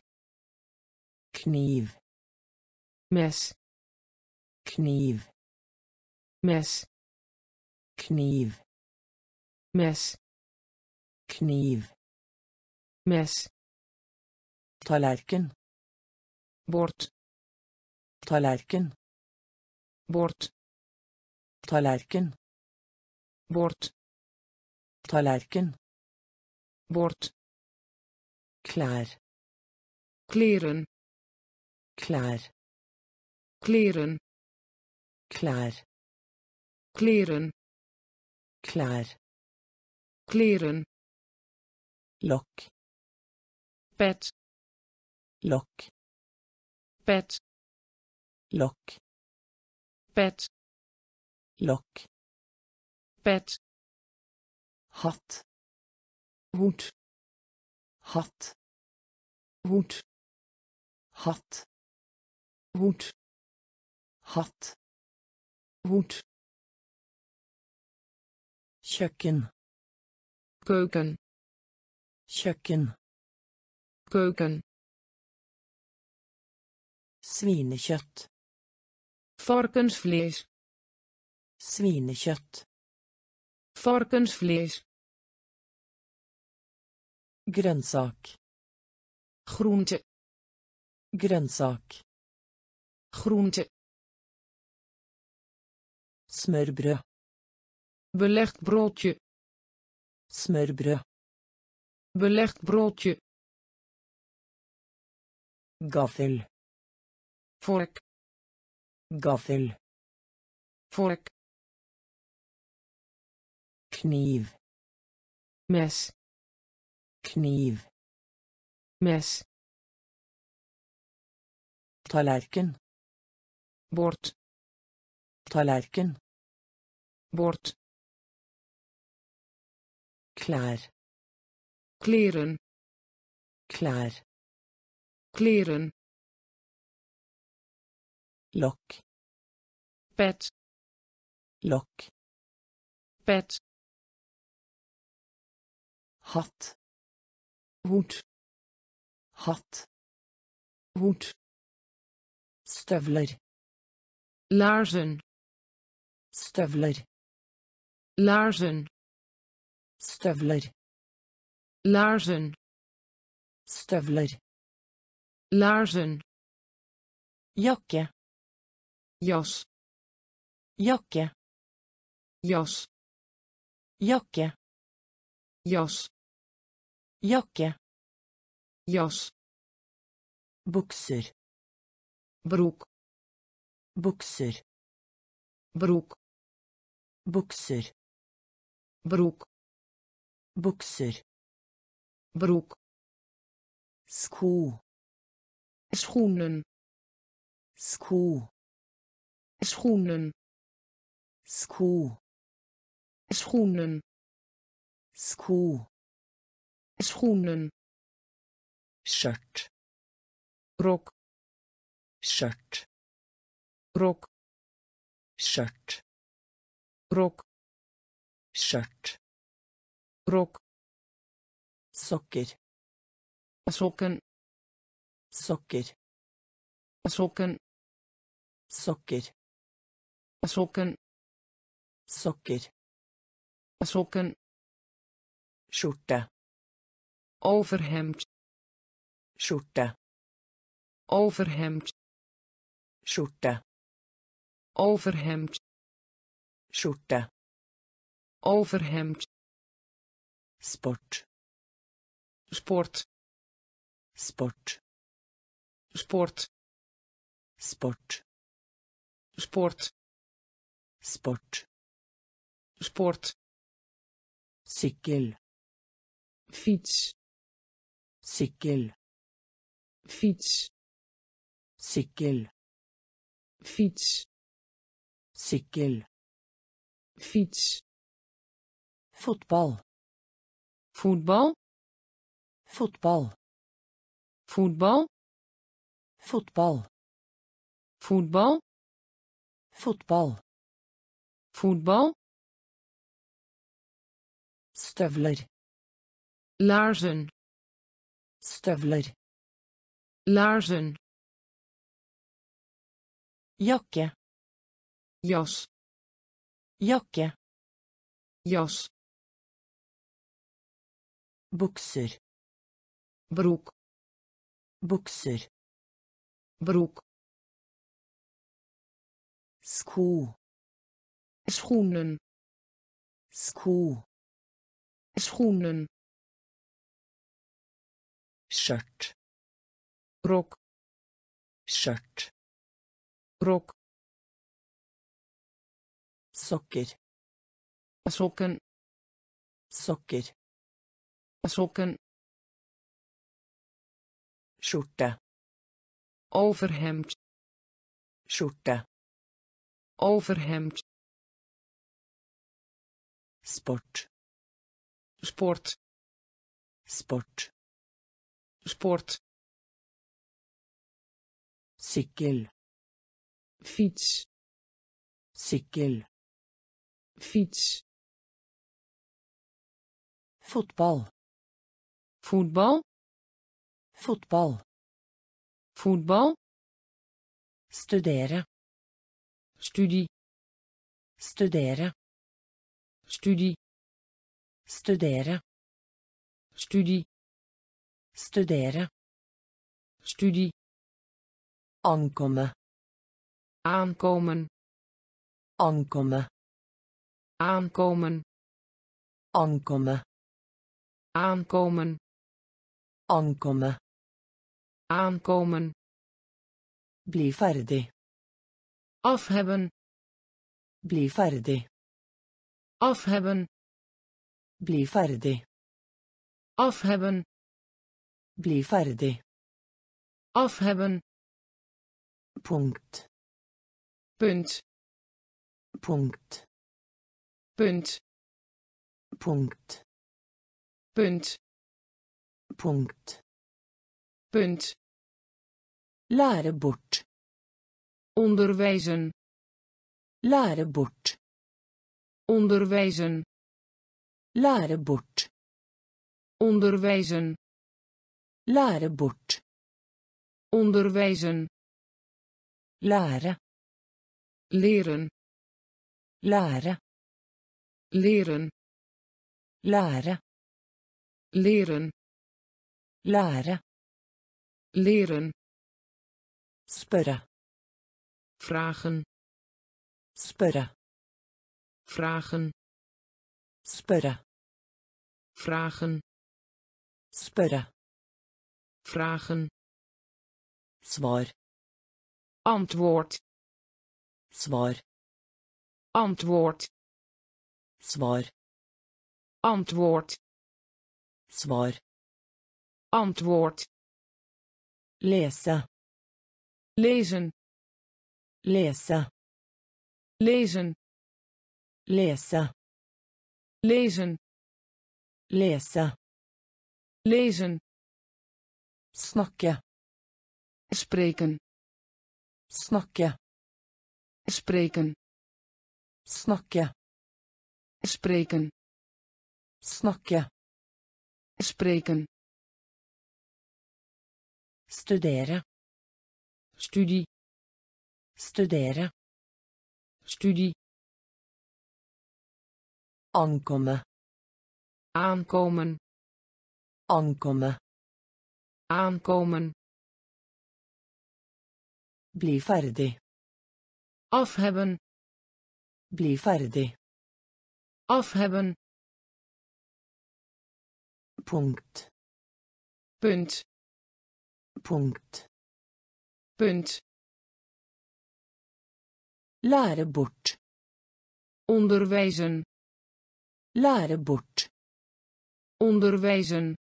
Kniv.
mes,
Kniv.
mes,
Kniv.
mes,
Kniv.
mes,
Tallerken.
bord,
Tallerken.
bord,
Tallerken.
bord,
Tallerken.
bord,
Klær.
kleren,
Klær.
kleren,
Klær.
kleren,
Klær.
kleren,
Lokk.
pet,
Lokk.
pet,
Lokk.
pet,
Lokk.
pet,
Hatt.
hoed,
Hatt.
hoed,
Hatt.
hoed,
Hatt.
hoed,
Kjøkken.
keuken,
kjøkken,
keuken,
svinekjøtt,
varkensvlees,
svinekjøtt,
varkensvlees,
grønnsak,
groente,
grønnsak,
groente,
smørbrød,
belegd broodje,
smørbrød,
belegd broodje,
gaffel,
vork,
gaffel,
vork,
kniv,
mes,
kniv,
mes,
tallerken,
bord,
tallerken,
bord,
klær,
kleren,
klær,
kleren,
lokk,
pet,
lokk,
pet,
hatt,
hoed,
hatt,
hoed,
støvler,
laarzen,
støvler,
laarzen,
støvler,
laarzen,
støvler,
laarzen,
jakke,
jas,
jakke,
jas,
jakke,
jas,
jakke,
jas,
bukser,
broek,
bukser,
broek,
bukser,
broek,
bukser,
broek,
sko,
schoenen,
sko,
schoenen,
sko,
schoenen,
sko,
schoenen,
skjørt,
rok,
skjørt,
rok,
skjørt,
rok,
skjørt,
rok,
sokker,
sokken,
sokker,
sokken,
sokker,
sokken,
sokker,
sokken,
skjorte,
overhemd,
skjorte,
overhemd,
skjorte,
overhemd,
skjorte,
overhemd,
sport,
sport,
sport,
sport,
sport,
sport,
sport,
sport,
sykkel,
fiets,
sykkel,
fiets,
sykkel,
fiets,
sykkel,
fiets,
fotbal,
voetbal,
fotbal,
voetbal,
fotbal,
voetbal,
fotbal,
voetbal,
støvler,
laarzen,
støvler,
laarzen,
jakke,
jas,
jakke,
jas,
bukser,
broek,
bukser,
broek,
sko,
schoenen,
sko,
schoenen,
skjørt,
rok,
skjørt,
rok,
sokker,
sokken,
sokker,
sokken,
skjorte,
overhemd,
skjorte,
overhemd,
sport,
sport,
sport,
sport,
sykkel,
fiets,
sykkel,
fiets,
Fotball.
voetbal,
Fotball.
voetbal,
Studere.
studie,
Studere.
studie,
Studere.
studie,
Studere.
studie,
Ankomme.
aankomen,
Ankomme.
aankomen,
Ankomme.
aankomen,
Ankomme.
aankomen,
Bli ferdig.
af hebben,
Bli ferdig.
af hebben,
Bli ferdig.
af hebben,
Bli ferdig.
af hebben,
Punkt.
punt,
Punkt.
punt,
Punkt.
punt,
Punkt.
punt,
Lære bort.
onderwijzen,
Lære bort.
onderwijzen,
Lære bort.
onderwijzen,
Lære bort.
onderwijzen,
Lære.
leren,
Lære.
leren,
Lære.
leren,
Lære.
leren,
Spørre.
vragen,
Spørre.
vragen,
Spørre.
vragen,
Spørre.
vragen,
Svar.
antwoord,
Svar.
antwoord,
Svar.
antwoord,
Svar.
antwoord,
Lese.
lezen,
Lese.
lezen,
Lese.
lezen,
Lese.
lezen,
Snakke.
spreken,
Snakke.
spreken,
Snakke.
spreken,
Snakke.
spreken,
Studere.
studie,
Studere.
studie,
Ankomme.
aankomen,
Ankomme.
aankomen,
Bli ferdig.
af hebben,
Bli ferdig.
af hebben,
Punkt.
punt,
Punkt.
punt,
Lære bort.
onderwijzen,
Lære bort.
onderwijzen,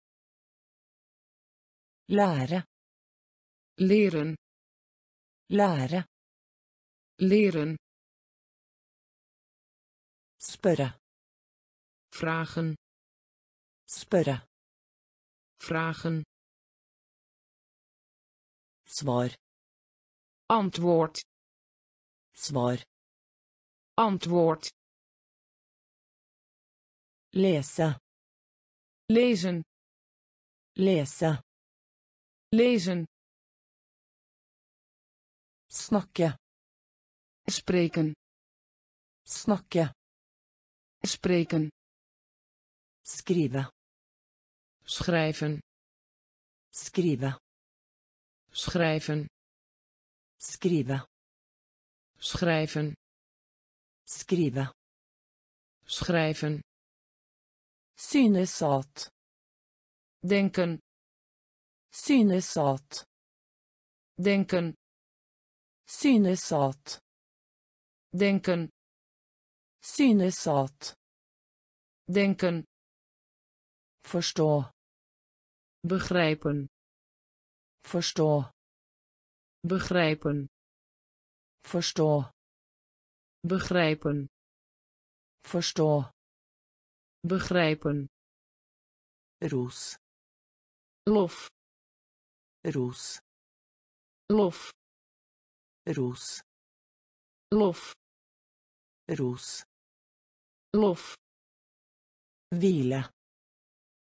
Lære.
leren,
Lære.
leren,
Spørre.
vragen,
Spørre.
vragen,
Svar.
antwoord,
Svar.
antwoord,
Lese.
lezen,
Lese.
lezen,
Snakke.
spreken,
Snakke.
spreken,
Skrive.
schrijven,
Skrive.
schrijven,
Skrive.
schrijven,
Skrive.
schrijven,
Synes at.
denken,
Synes at.
denken,
Synes at.
denken,
Synes at.
denken,
Forstå.
begrijpen,
Forstå.
begrijpen,
Forstå.
begrijpen,
Forstå.
begrijpen,
Ros.
lof,
Ros.
lof,
Ros.
lof,
Ros.
lof,
Hvile.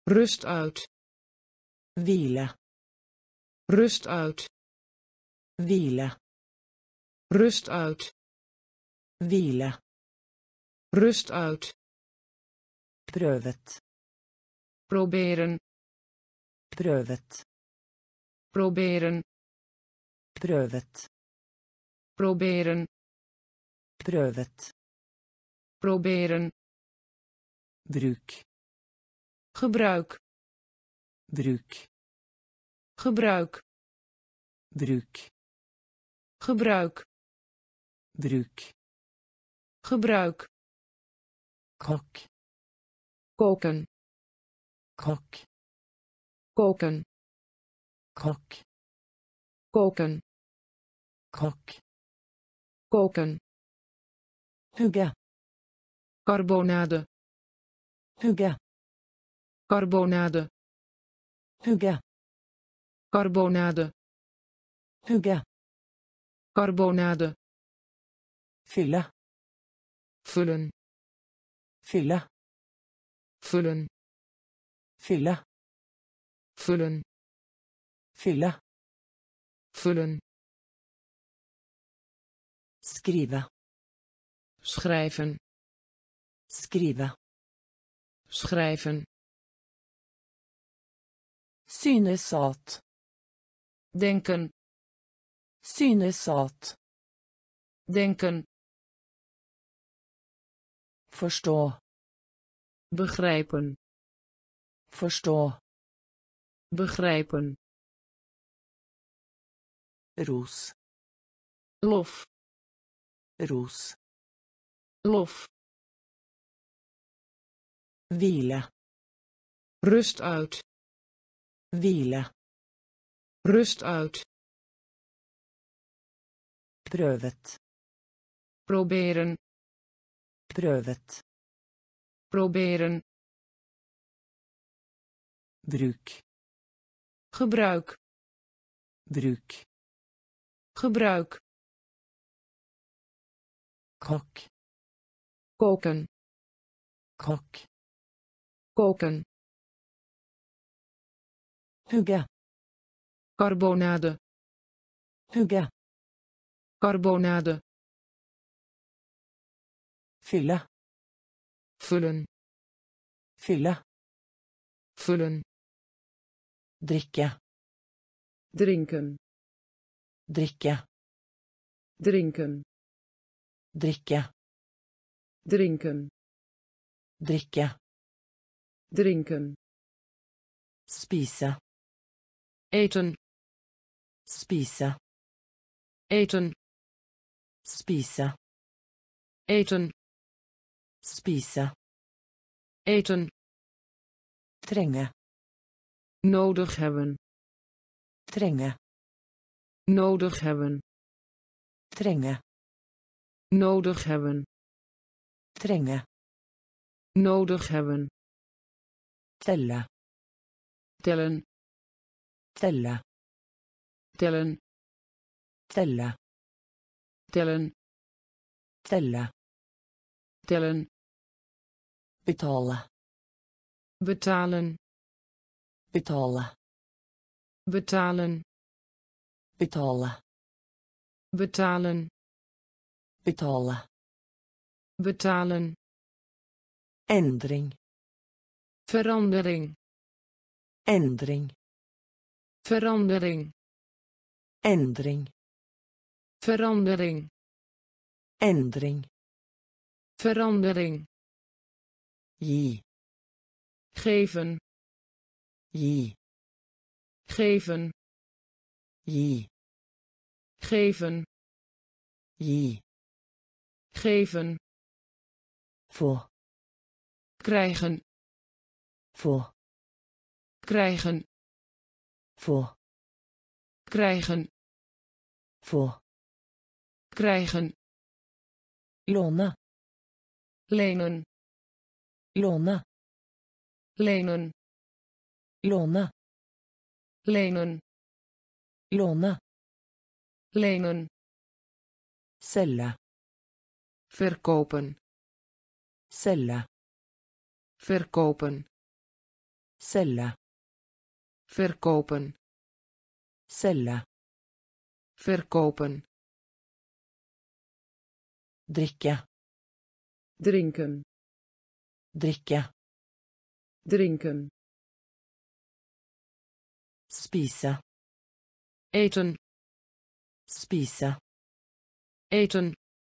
Rust uit.
Hvile.
Rust uit.
Hvile.
Rust uit.
Hvile.
Rust uit.
Prøvet.
Proberen.
Prøvet.
Proberen.
Prøvet.
Proberen.
Prøvet.
Proberen.
Bruk.
Gebruik.
Bruk.
Gebruik.
Bruk.
Gebruik.
Bruk.
Gebruik.
Kokk.
Koken.
Kokk.
Koken.
Kokk.
Koken.
Kokk.
Koken.
Hugge.
Carbonade.
Hugge.
Carbonade.
Hugge.
Carbonade.
Hugge.
Carbonade.
Fylle.
Vullen.
Fylle.
Vullen.
Fylle.
Vullen.
Fylle.
Vullen.
Skrive.
Schrijven.
Skrive.
Schrijven.
Synes at.
Denken.
Synes at.
Denken.
Forstå.
Begrijpen.
Forstå.
Begrijpen.
Ros.
Lof.
Ros.
Lof.
Hvile.
Rust uit.
Hvile.
Rust uit.
Prøvet.
Proberen.
Prøvet.
Proberen.
Bruk.
Gebruik.
Bruk.
Gebruik.
Kokk.
Koken.
Kokk.
Koken.
Hugge.
Carbonade.
Hugge.
Carbonade.
Fylle.
Vullen.
Fylle.
Vullen.
Drikke.
Drinken.
Drikke.
Drinken.
Drikke.
Drinken.
Drikke.
Drinken.
Spise.
Eten.
Spise.
Eten.
Spise.
Eten.
Spise.
Eten.
Trenge.
Nodig hebben.
Trenge.
Nodig hebben.
Trenge.
Nodig hebben.
Trenge.
Nodig hebben.
Telle.
Tellen.
Telle.
Tellen.
Telle.
Tellen.
Telle.
Tellen.
Betale.
Betalen.
Betale.
Betalen.
Betale.
Betalen.
Betale.
Betalen.
Endring.
Verandering.
Endring.
Verandering.
Endring.
Verandering.
Endring.
Verandering.
Gi.
Geven.
Gi.
Geven.
Gi.
Geven.
Gi.
Geven.
Få.
Krijgen.
Få.
Krijgen.
Få.
Krijgen.
Få.
Krijgen.
Låne.
Lenen.
Låne.
Lenen.
Låne.
Lenen.
Låne.
Lenen.
Selge.
Verkopen.
Selge.
Verkopen.
Selge.
verkopen,
Selge.
verkopen,
Drikke.
drinken,
Drikke.
drinken,
Spise.
eten,
Spise.
eten,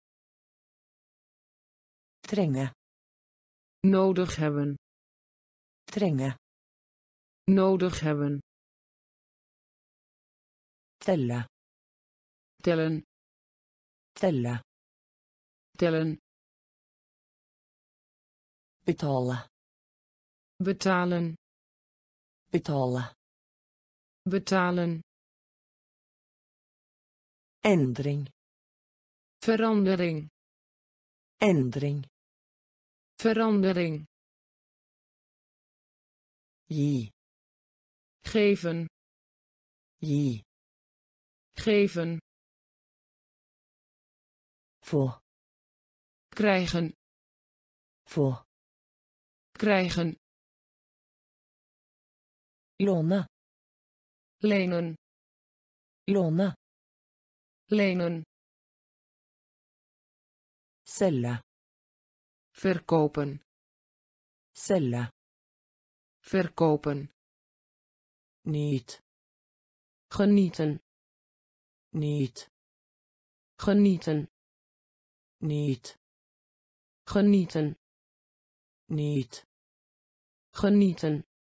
Trenge.
nodig hebben,
Trenge.
nodig hebben,
Telle.
tellen,
Telle.
tellen,
Betale.
betalen,
Betale.
betalen,
Endring.
verandering,
Endring.
verandering,
Gi.
geven,
Gi.
geven,
Få.
krijgen,
Få.
krijgen,
Låne.
lenen,
Låne.
lenen,
Selge.
verkopen,
Selge.
verkopen,
Nyt.
genieten,
Nyt.
genieten,
Nyt.
genieten,
Nyt.
genieten,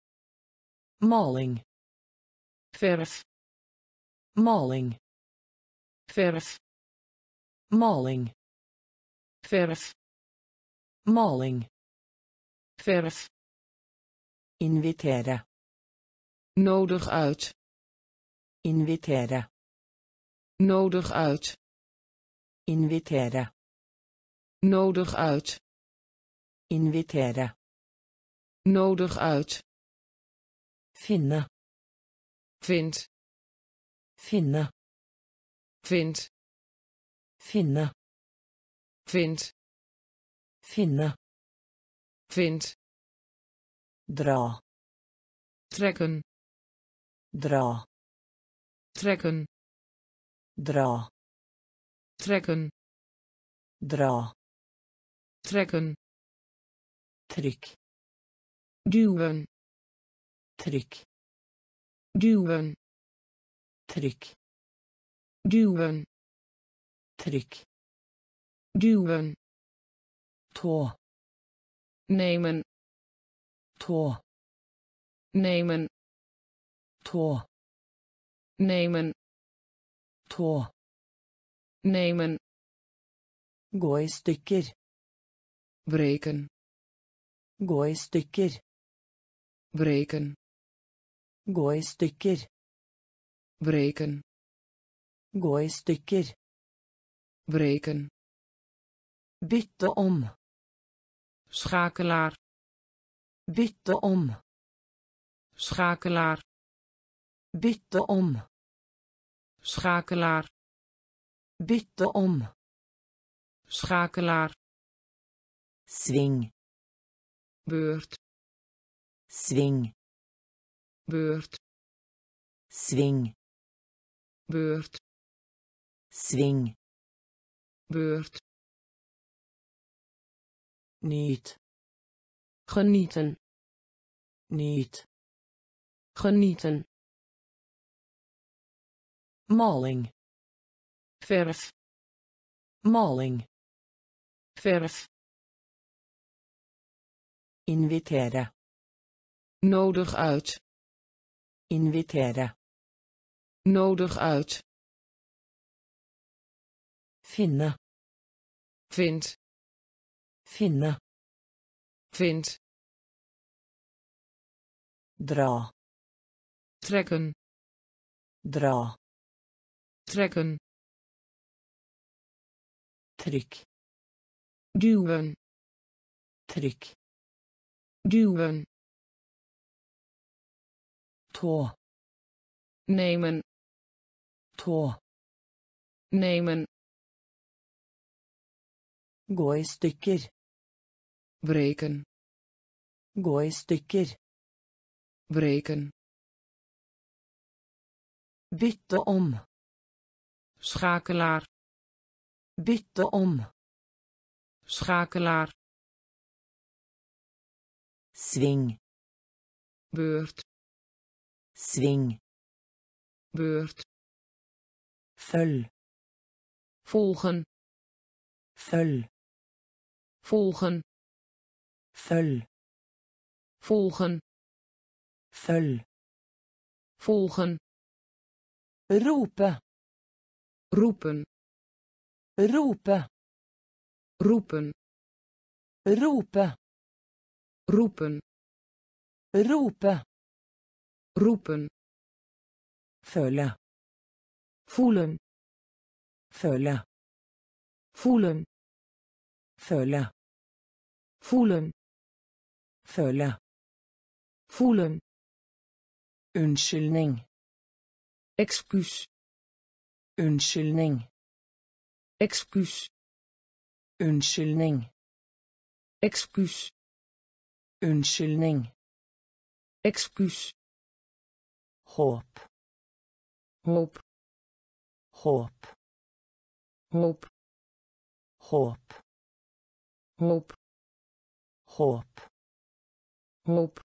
Maling.
verf,
Maling.
verf,
Maling.
verf,
Maling.
verf,
Invitere.
nodig uit,
Invitere.
nodig uit,
Invitere.
nodig uit,
Invitere.
nodig uit,
Finne.
vind,
Finne.
vind,
Finne.
vind,
Finne.
vind,
Dra.
trekken,
Dra.
trekken,
Dra.
trekken,
Dra.
trekken,
Trykk.
duwen,
Trykk.
duwen,
Trykk.
duwen,
Trykk.
duwen,
Tå.
nemen,
Tå.
nemen,
Tå.
nemen,
Tå.
nemen,
Gå i stykker.
breken,
Gå i stykker.
breken,
Gå i stykker.
breken,
Gå i stykker.
breken,
Bytte om.
schakelaar,
Bytte om.
schakelaar,
Bytte om.
schakelaar,
Bytte om.
schakelaar,
Sving.
beurt,
Sving.
beurt,
Sving.
beurt,
Sving.
beurt,
Nyt.
genieten,
Nyt.
genieten,
Maling.
verf,
Maling.
verf,
Invitere.
nodig uit,
Invitere.
nodig uit,
Finne.
vind,
Finne.
vind,
Dra.
trekken,
Dra.
trekken,
Trykk.
duwen,
Trykk.
duwen,
Tå.
nemen,
Tå.
nemen,
Gå i stykker.
breken,
Gå i stykker.
breken,
bytte om,
schakelaar,
bytte om,
schakelaar,
sving,
beurt,
sving,
beurt,
følg,
volgen,
følg,
volgen,
følg,
volgen,
følg,
volgen,
rope,
roepen,
rope,
roepen,
rope,
roepen,
rope,
roepen,
føle,
voelen,
føle,
voelen,
føle,
voelen,
føle,
voelen,
unnskyldning,
excuus,
unnskyldning,
excuus,
unnskyldning,
excuus,
unnskyldning,
excuus,
håp,
hoop,
håp,
hoop,
håp,
hoop,
håp,
hoop,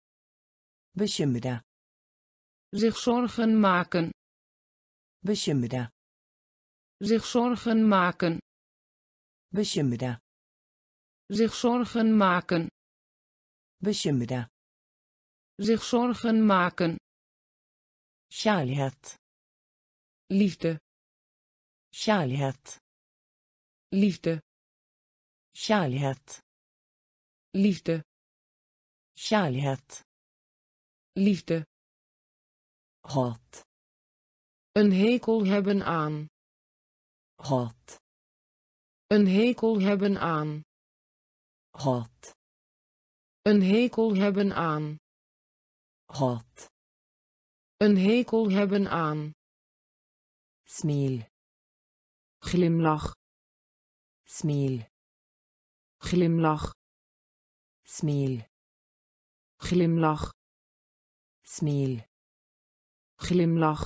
bekymre,
zich zorgen maken,
bekymre,
zich zorgen maken,
bekymre,
zich zorgen maken,
bekymre,
zich zorgen maken,
kjærlighet,
liefde,
kjærlighet,
liefde,
kjærlighet,
liefde,
kjærlighet,
liefde,
hat,
een hekel hebben aan,
hat,
een hekel hebben aan,
hat,
een hekel hebben aan,
hat,
een hekel hebben aan,
smil,
glimlach,
smil,
glimlach,
smil,
glimlach,
smil,
glimlach,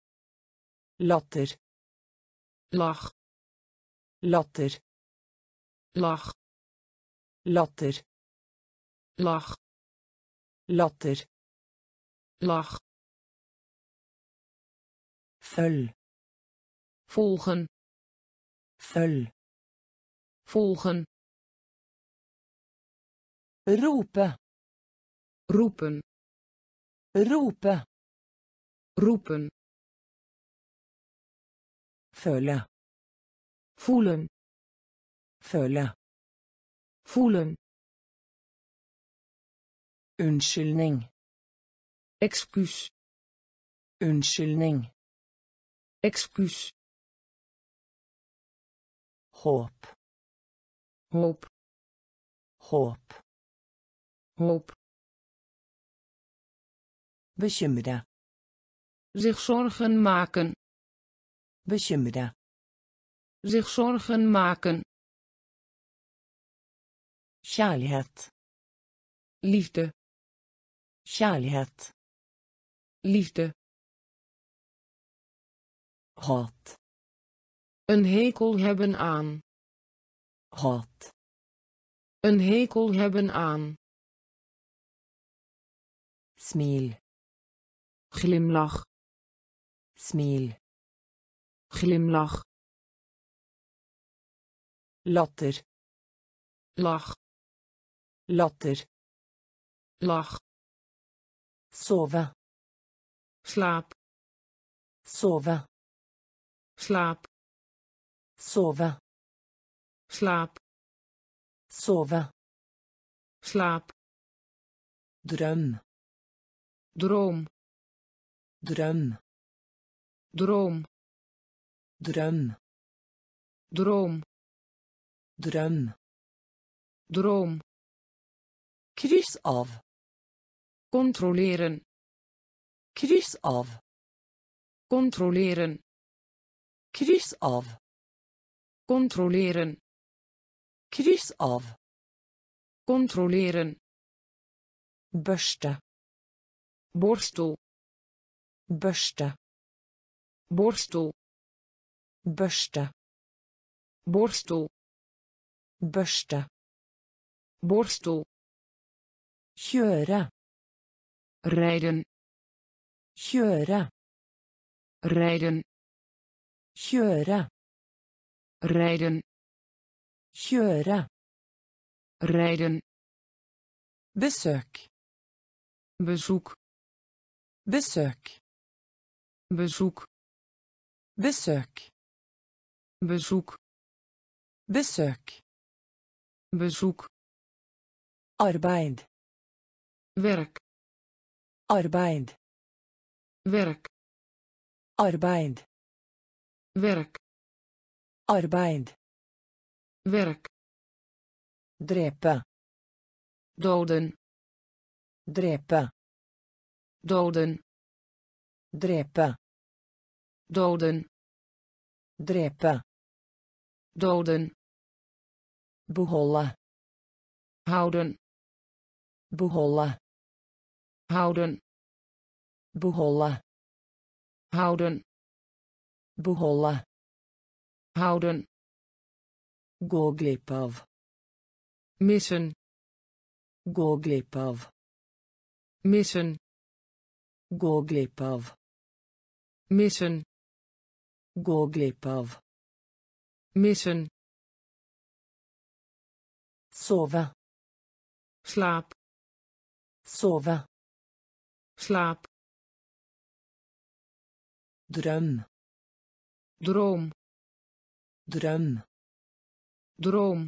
latter,
lach,
latter,
lach,
latter,
lach,
latter,
lach,
følg,
volgen,
følg,
volgen,
rope,
roepen,
rope,
roepen,
føle,
voelen,
føle,
voelen,
unnskyldning,
excuus,
unnskyldning,
excuus,
håp,
hoop,
håp,
hoop,
bekymre,
zich zorgen maken,
bekymre,
zich zorgen maken,
kjærlighet,
liefde,
kjærlighet,
liefde,
hat,
een hekel hebben aan,
hat,
een hekel hebben aan,
smil,
glimlach,
smil,
glimlach,
latter,
lach,
latter,
lach,
sove,
slaap,
sove,
slaap,
sove,
slaap,
sove,
slaap,
drøm,
droom,
drøm,
droom,
drøm,
droom,
drøm,
droom,
kryss av,
controleren,
kryss av,
controleren,
kryss av,
controleren,
kryss av,
controleren,
børste,
borstel,
børste,
borstel,
børste,
borstel,
børste,
borstel,
kjøre,
rijden,
kjøre,
rijden,
kjøre,
rijden,
kjøre,
rijden,
besøk,
bezoek,
besøk,
bezoek,
besøk,
bezoek,
besøk,
bezoek,
arbeid,
werk,
arbeid,
werk,
arbeid,
werk,
arbeid,
werk,
drepe,
doden,
drepe,
doden,
drepe,
doden,
drepe,
doden,
beholde,
houden,
beholde,
houden,
beholde,
houden,
beholde,
houden,
gå glipp av,
missen,
gå glipp av,
missen,
gå glipp av,
missen,
gå glipp av,
missen,
sove,
slaap,
sove,
slaap,
drøm,
droom,
drøm,
droom,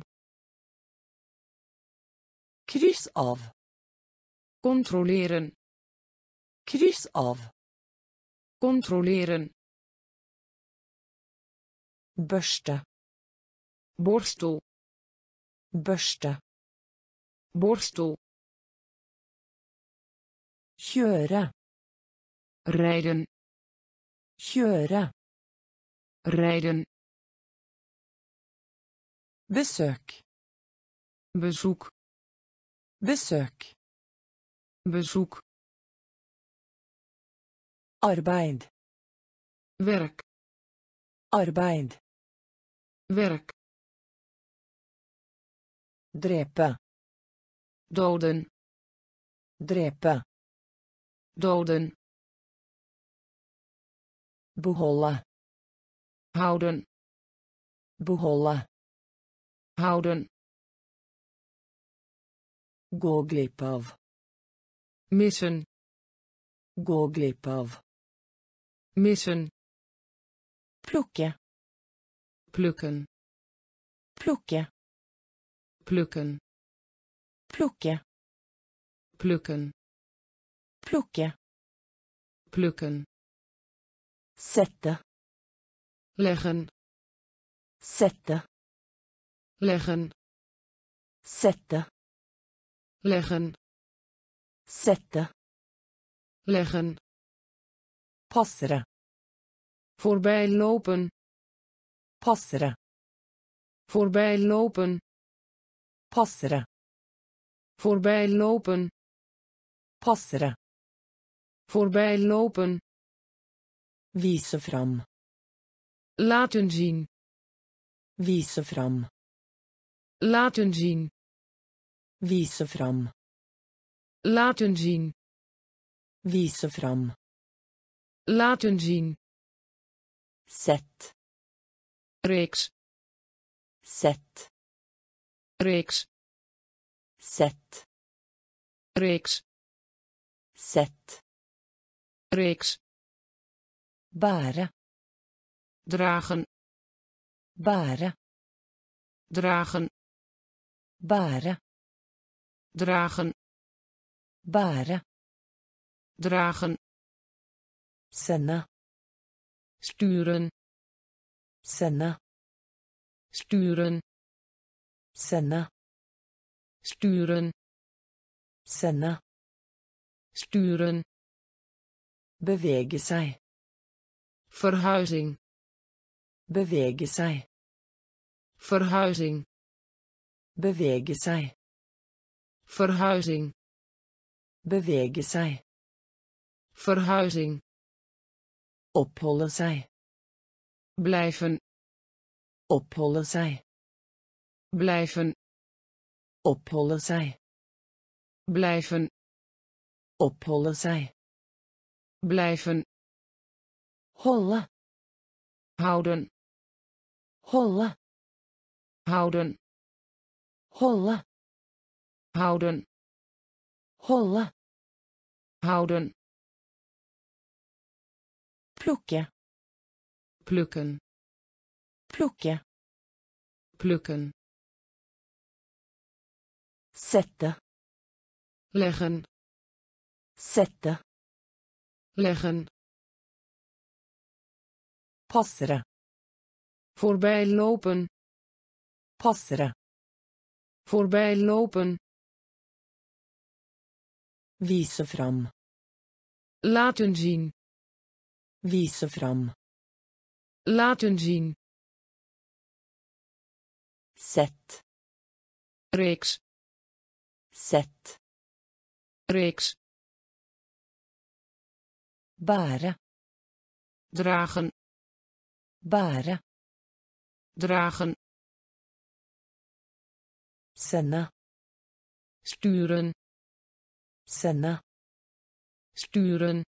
kryss av,
controleren,
kryss av,
controleren,
børste,
borstel,
børste,
borstel,
kjøre,
rijden,
kjøre,
rijden,
besøk,
bezoek,
besøk,
bezoek,
arbeid,
werk,
arbeid,
werk,
drepe,
doden,
drepe,
doden,
beholde,
houden,
beholde,
houden,
gå glipp av,
missen,
gå glipp av,
missen,
plukke,
plukken,
plukke,
plukken,
plukke,
plukken,
plukke,
plukken,
sette,
leggen,
sette,
leggen,
sette,
leggen,
sette,
leggen,
passere,
voorbij lopen,
passere,
voorbij lopen,
passere,
voorbij lopen,
passere,
voorbij lopen,
vise fram,
laten zien,
vise fram,
laten zien,
vise fram,
laten zien,
vise fram,
laten zien,
sett,
reeks,
sett,
reeks,
sett,
reeks,
sett,
reeks,
bære,
dragen,
bære,
dragen,
bære,
dragen,
bære,
dragen,
sende,
sturen,
sende,
sturen,
sende,
sturen,
sende,
sturen,
bevege seg,
verhuizing,
bevege seg,
verhuizing,
bevege seg,
verhuizing,
bevege seg,
Verhuizing.
Oppholde seg.
Blijven.
Oppholde seg.
Blijven.
Oppholde seg.
Blijven.
Oppholde seg.
Blijven.
Holde.
Houden.
Holde.
Houden.
Holde.
Houden.
Holde.
Houden.
Plukke.
Plukken.
Plukke.
Plukken.
Sette.
Leggen.
Sette.
Leggen.
Passere.
Voorbij lopen.
Passere.
Voorbij lopen.
Vise fram.
Laten zien.
Vise fram.
Laten zien.
Sett.
Reeks.
Sett.
Reeks.
Bære.
Dragen.
Bære.
Dragen.
Sende.
Sturen.
Sende.
Sturen.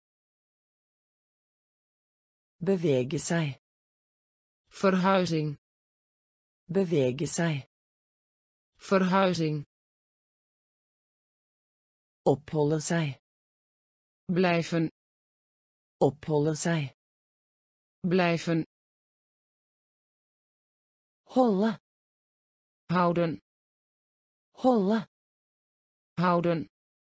Bevege seg.
Verhuizing.
Bevege seg.
Verhuizing.
Oppholde seg.
Blijven.
Oppholde seg.
Blijven.
Holde.
Houden.
Holde.
Houden.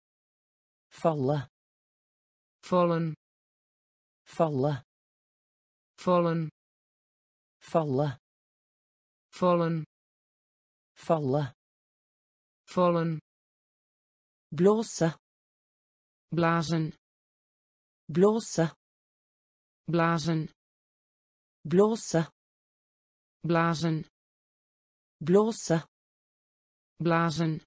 Falle.
Vallen.
Falle.
Vallen.
Falle.
Vallen.
Falle.
Vallen.
Blåse.
Blazen.
Blåse.
Blazen.
Blåse.
Blazen.
Blåse.
Blazen.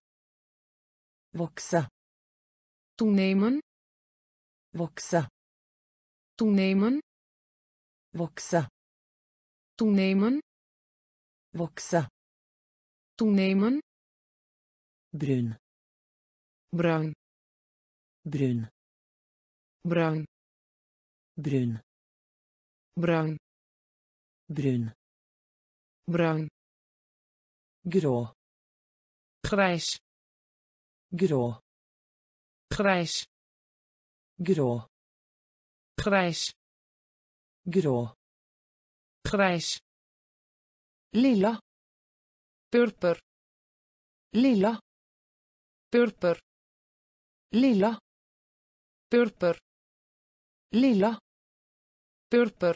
Vokse.
Toenemen.
Vokse.
Toenemen.
Vokse.
Toenemen.
Vokse.
Toenemen.
Brun.
Bruin.
Brun.
Bruin.
Brun.
Bruin.
Brun.
Bruin.
Grå.
Grijs.
Grå.
Grijs.
Grå.
Grijs.
Grå.
Grijs.
Lilla.
Purper.
Lilla.
Purper.
Lilla.
Purper.
Lilla.
Purper.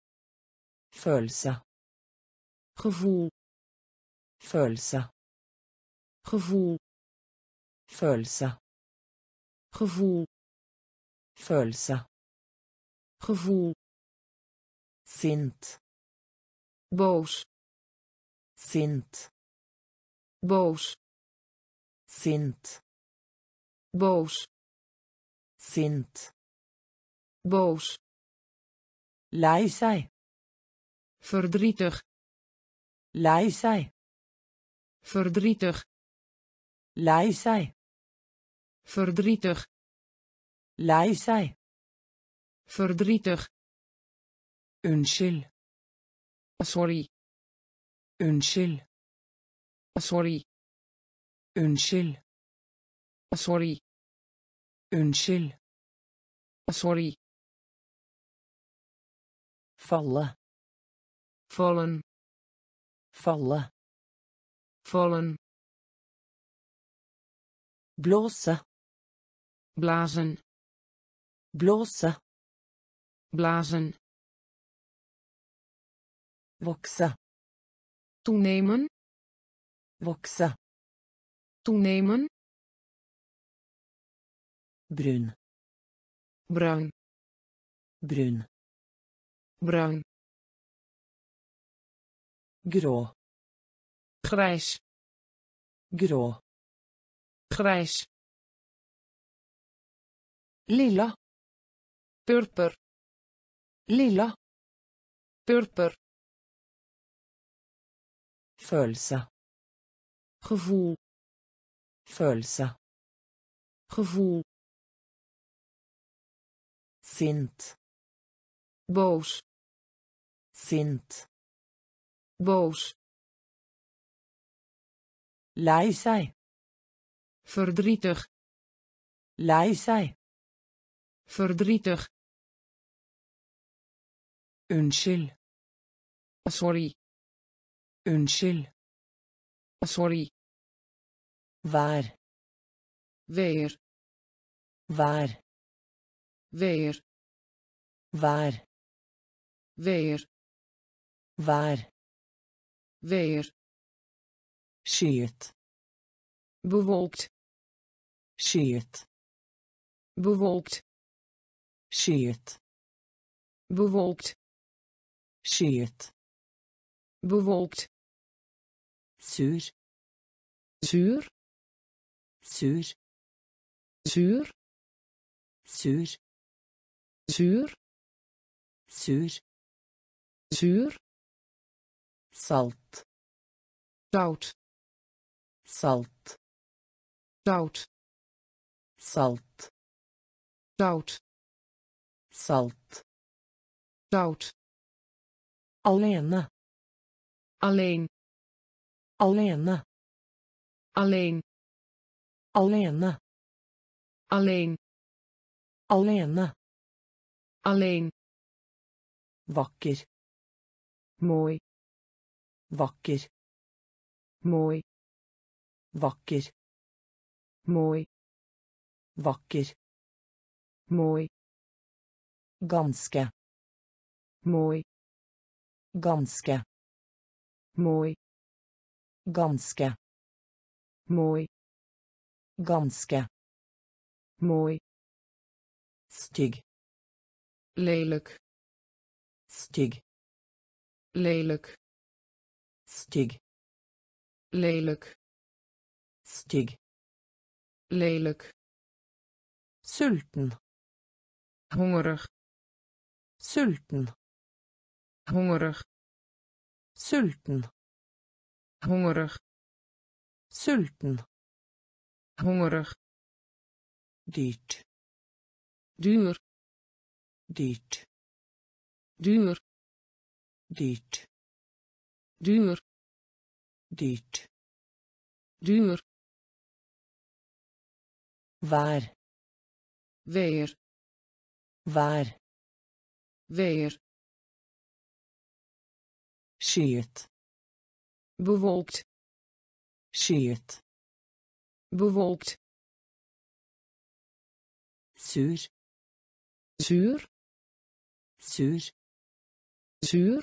Følelse.
Gevoel.
Følelse.
Gevoel.
Følelse.
Gevoel.
Følelse.
Gevoel.
Sint.
Boos.
Sint.
Boos.
Sint.
Boos.
Sint.
Boos.
Lei seg.
Verdrietig.
Lei seg.
Verdrietig.
Lei seg.
Verdrietig.
Lei seg.
Verdrietig.
Unnskyld.
Sorry.
Unnskyld.
Sorry.
Unnskyld.
Sorry.
Unnskyld.
Sorry.
Falle.
Vallen.
Falle.
Vallen.
Blåse.
Blazen.
Blåse.
Blazen.
Vokse.
Toenemen.
Vokse.
Toenemen.
Brun.
Bruin.
Brun.
Bruin.
Grå.
Grijs.
Grå.
Grijs.
Lilla.
Purper.
Lilla.
Purper.
Følelse.
Gevoel.
Følelse.
Gevoel.
Sint.
Boos.
Sint.
Boos.
Lei seg.
Verdrietig.
Lei seg.
Verdrietig.
Unnskyld.
Sorry.
Unnskyld.
Sorry.
Vær.
Weer.
Vær.
Weer.
Vær.
Weer.
Vær.
Weer.
Skyet.
Bewolkt.
Skyet.
Bewolkt.
Skyet.
Bewolkt.
Skyet.
Bewolkt.
Sur.
Zuur.
Sur.
Zuur.
Sur.
Zuur.
Sur.
Zuur.
Salt.
Zout.
Salt.
Zout.
Salt.
Zout.
Salt.
Zout.
Alene.
Alleen.
Alene.
Alleen.
Alene.
Alleen.
Alene.
Alleen.
Vakker.
Mooi.
Vakker.
Mooi.
Vakker.
Mooi.
Vakker.
Mooi.
Ganske.
Mooi.
Ganske.
Mooi.
Ganske.
Mooi.
Ganske.
Mooi.
Stygg.
Lelijk.
Stygg.
Lelijk.
Stygg.
Lelijk.
Stygg.
Lelijk.
Sulten.
Hongerig.
Sulten.
Hongerig.
Sulten.
Hongerig.
Sulten.
Hongerig.
Dyrt.
Duur.
Dyrt.
Duur.
Dyrt.
Duur.
Dyrt.
Duur.
Vær.
Weer.
Vær.
Weer.
Skyet.
Bewolkt.
Skyet.
Bewolkt.
Sur.
Zuur.
Sur.
Zuur.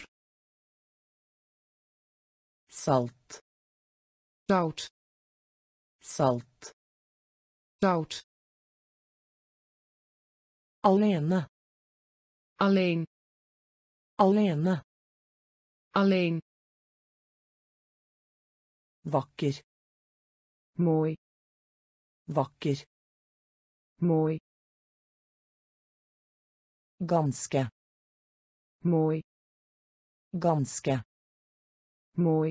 Salt.
Zout.
Salt.
Zout.
Alene.
Alleen.
Alene.
Alleen.
Vakker.
Mooi.
Vakker.
Mooi.
Ganske.
Mooi.
Ganske.
Mooi.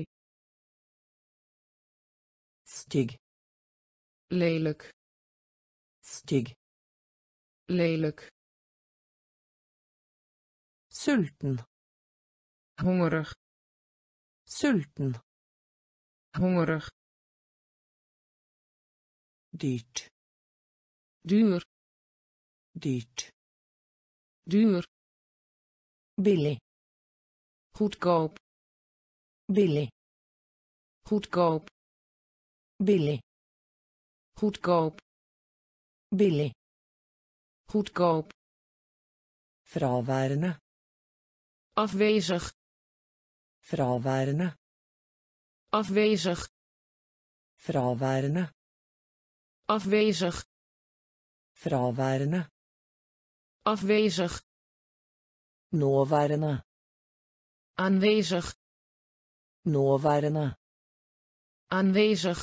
Stygg.
Lelijk.
Stygg.
Lelijk.
Sulten.
Hongerig.
Sulten.
Hongerig.
Dyrt.
Duur.
Dyrt.
Duur.
Billig.
Goedkoop.
Billig.
Goedkoop.
Billig.
Goedkoop.
Billig.
Goedkoop.
Fraværende.
Afwezig.
Fraværende.
Afwezig.
Fraværende.
Afwezig.
Fraværende.
Afwezig.
Nåværende.
Aanwezig.
Nåværende.
Aanwezig.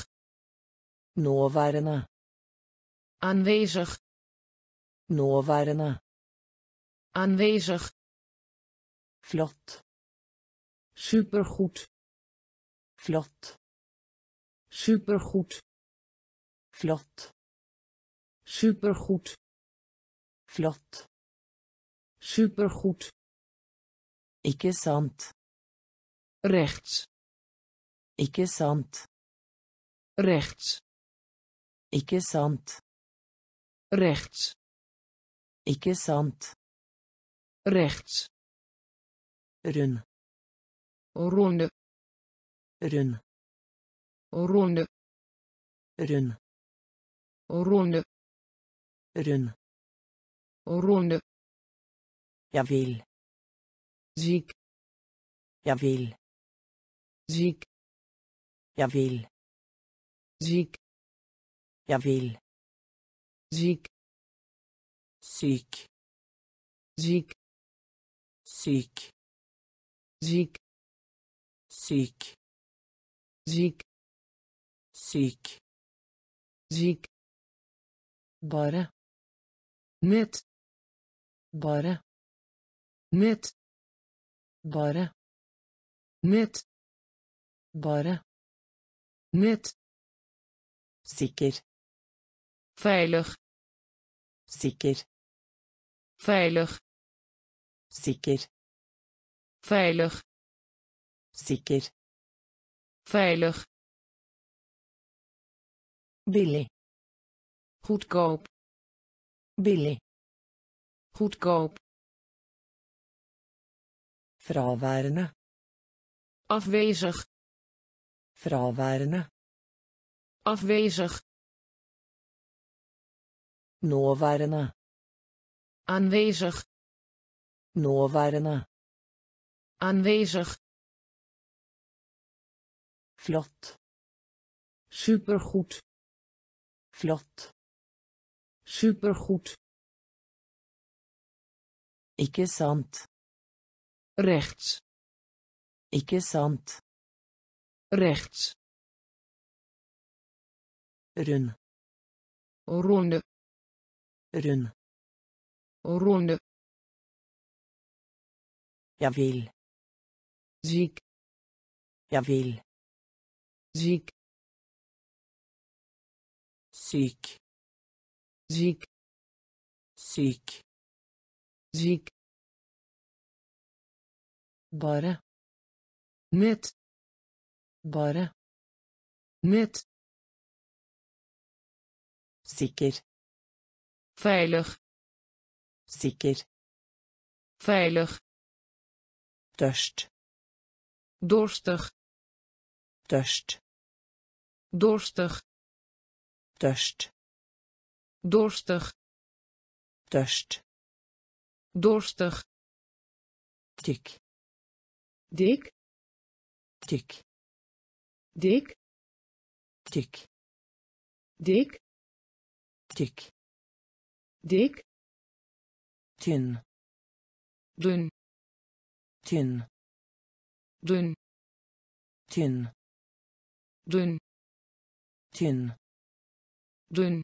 Nåværende.
Aanwezig.
Nåværende.
Aanwezig.
Flott.
Supergoed.
Flott.
Supergoed.
Flott.
Supergoed.
Flott.
Supergoed.
Ikke sant.
Rechts.
Ikke sant.
Rechts.
Ikke sant.
Rechts.
Ikke sant.
Rechts.
Rund.
Ronde.
Rund.
Ronde.
Rund.
Ronde.
Rund.
Ronde.
Jeg vil.
Ziek.
Jeg vil.
Ziek.
Jeg vil.
Ziek.
Jeg vil.
Ziek.
Syk.
Ziek.
Syk.
Ziek.
Syk.
Ziek.
Syk.
Ziek.
Bare.
Net.
Bare.
Net.
Bare.
Net.
Bare.
Net.
Sikker.
Veilig.
Sikker.
Veilig.
Sikker.
Veilig.
Sikker.
Veilig.
Billig.
Goedkoop.
Billig.
Goedkoop.
Fraværende.
Afwezig.
Fraværende.
Afwezig.
Nåværende.
Aanwezig.
Nåværende.
Aanwezig.
Flott.
Supergoed.
Flott.
Supergoed.
Ikke sant.
Rechts.
Ikke sant.
Rechts.
Rund.
Ronde.
Rund.
Ronde.
Jeg vil.
Ziek.
Jeg vil.
Ziek.
Syk.
Ziek.
Syk.
Ziek.
Bare.
Net.
Bare.
Net.
Sikker.
Veilig.
Sikker.
Veilig.
Tørst.
Dorstig.
Tørst.
Dorstig.
Tørst.
Dorstig.
Tørst.
Dorstig.
Tykk.
Dik.
Tykk.
Dik.
Tykk.
Dik.
Tykk.
Dik.
Tynn.
Dun.
Tynn.
Dun.
Tynn.
Dun.
Tynn.
Dun.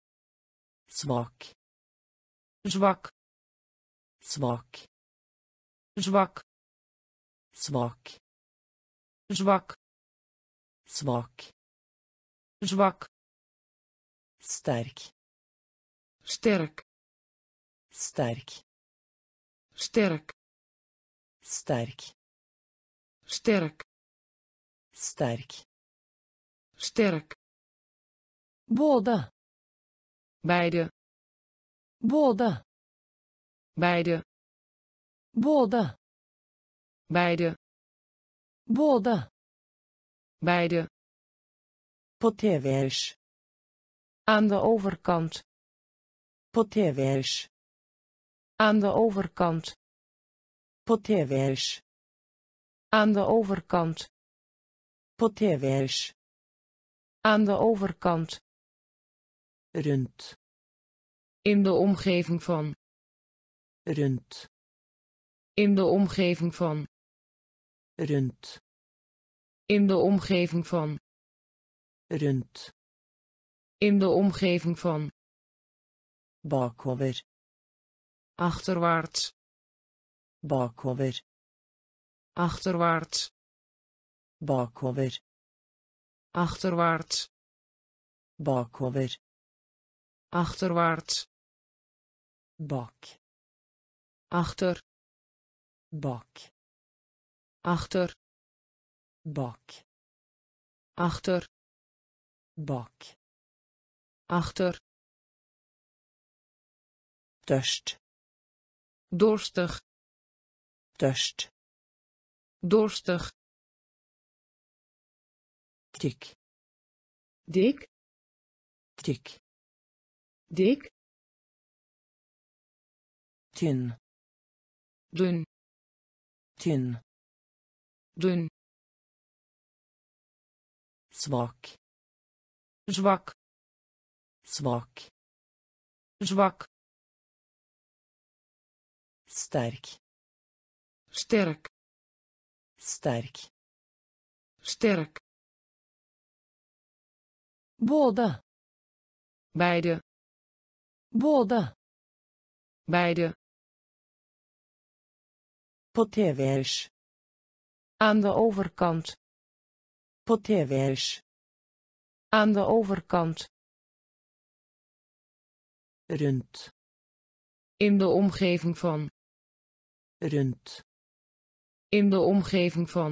Svak.
Zwak.
Svak.
Zwak.
Svak.
Zwak.
Svak.
Zwak.
Sterk.
Sterk.
Sterk.
Sterk.
Sterk.
Sterk.
Sterk.
Sterk.
Både.
Beide.
Både.
Beide.
Både.
Beide.
Både.
Beide.
På tv's.
Aan de overkant.
På tv's.
Aan de overkant.
På tv's.
Aan de overkant.
På tv's.
Aan de overkant.
Rundt.
In de omgeving van.
Rundt.
In de omgeving van.
Rundt.
In de omgeving van.
Rundt.
In de omgeving van.
Bakover.
Achterwaarts.
bakover,
achterwaarts,
bakover,
achterwaarts,
bakover,
achterwaarts,
bak,
achter,
bak,
achter,
bak,
achter,
bak,
achter,
tørst,
dorstig,
tørst,
dorstig,
tykk,
dik,
tykk,
dik,
tynn,
dun,
tynn,
dun,
svak,
zwak,
svak,
zwak,
sterk,
sterk,
sterk,
sterk,
både,
beide,
både,
beide,
på tv's,
aan de overkant,
på tv's,
aan de overkant,
rundt,
in de omgeving van,
rundt,
in de omgeving van,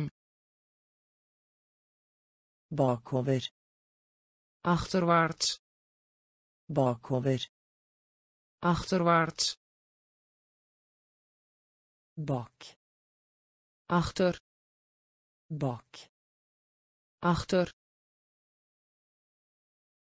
bakover,
achterwaarts,
bakover,
achterwaarts,
bak,
achter,
bak,
achter,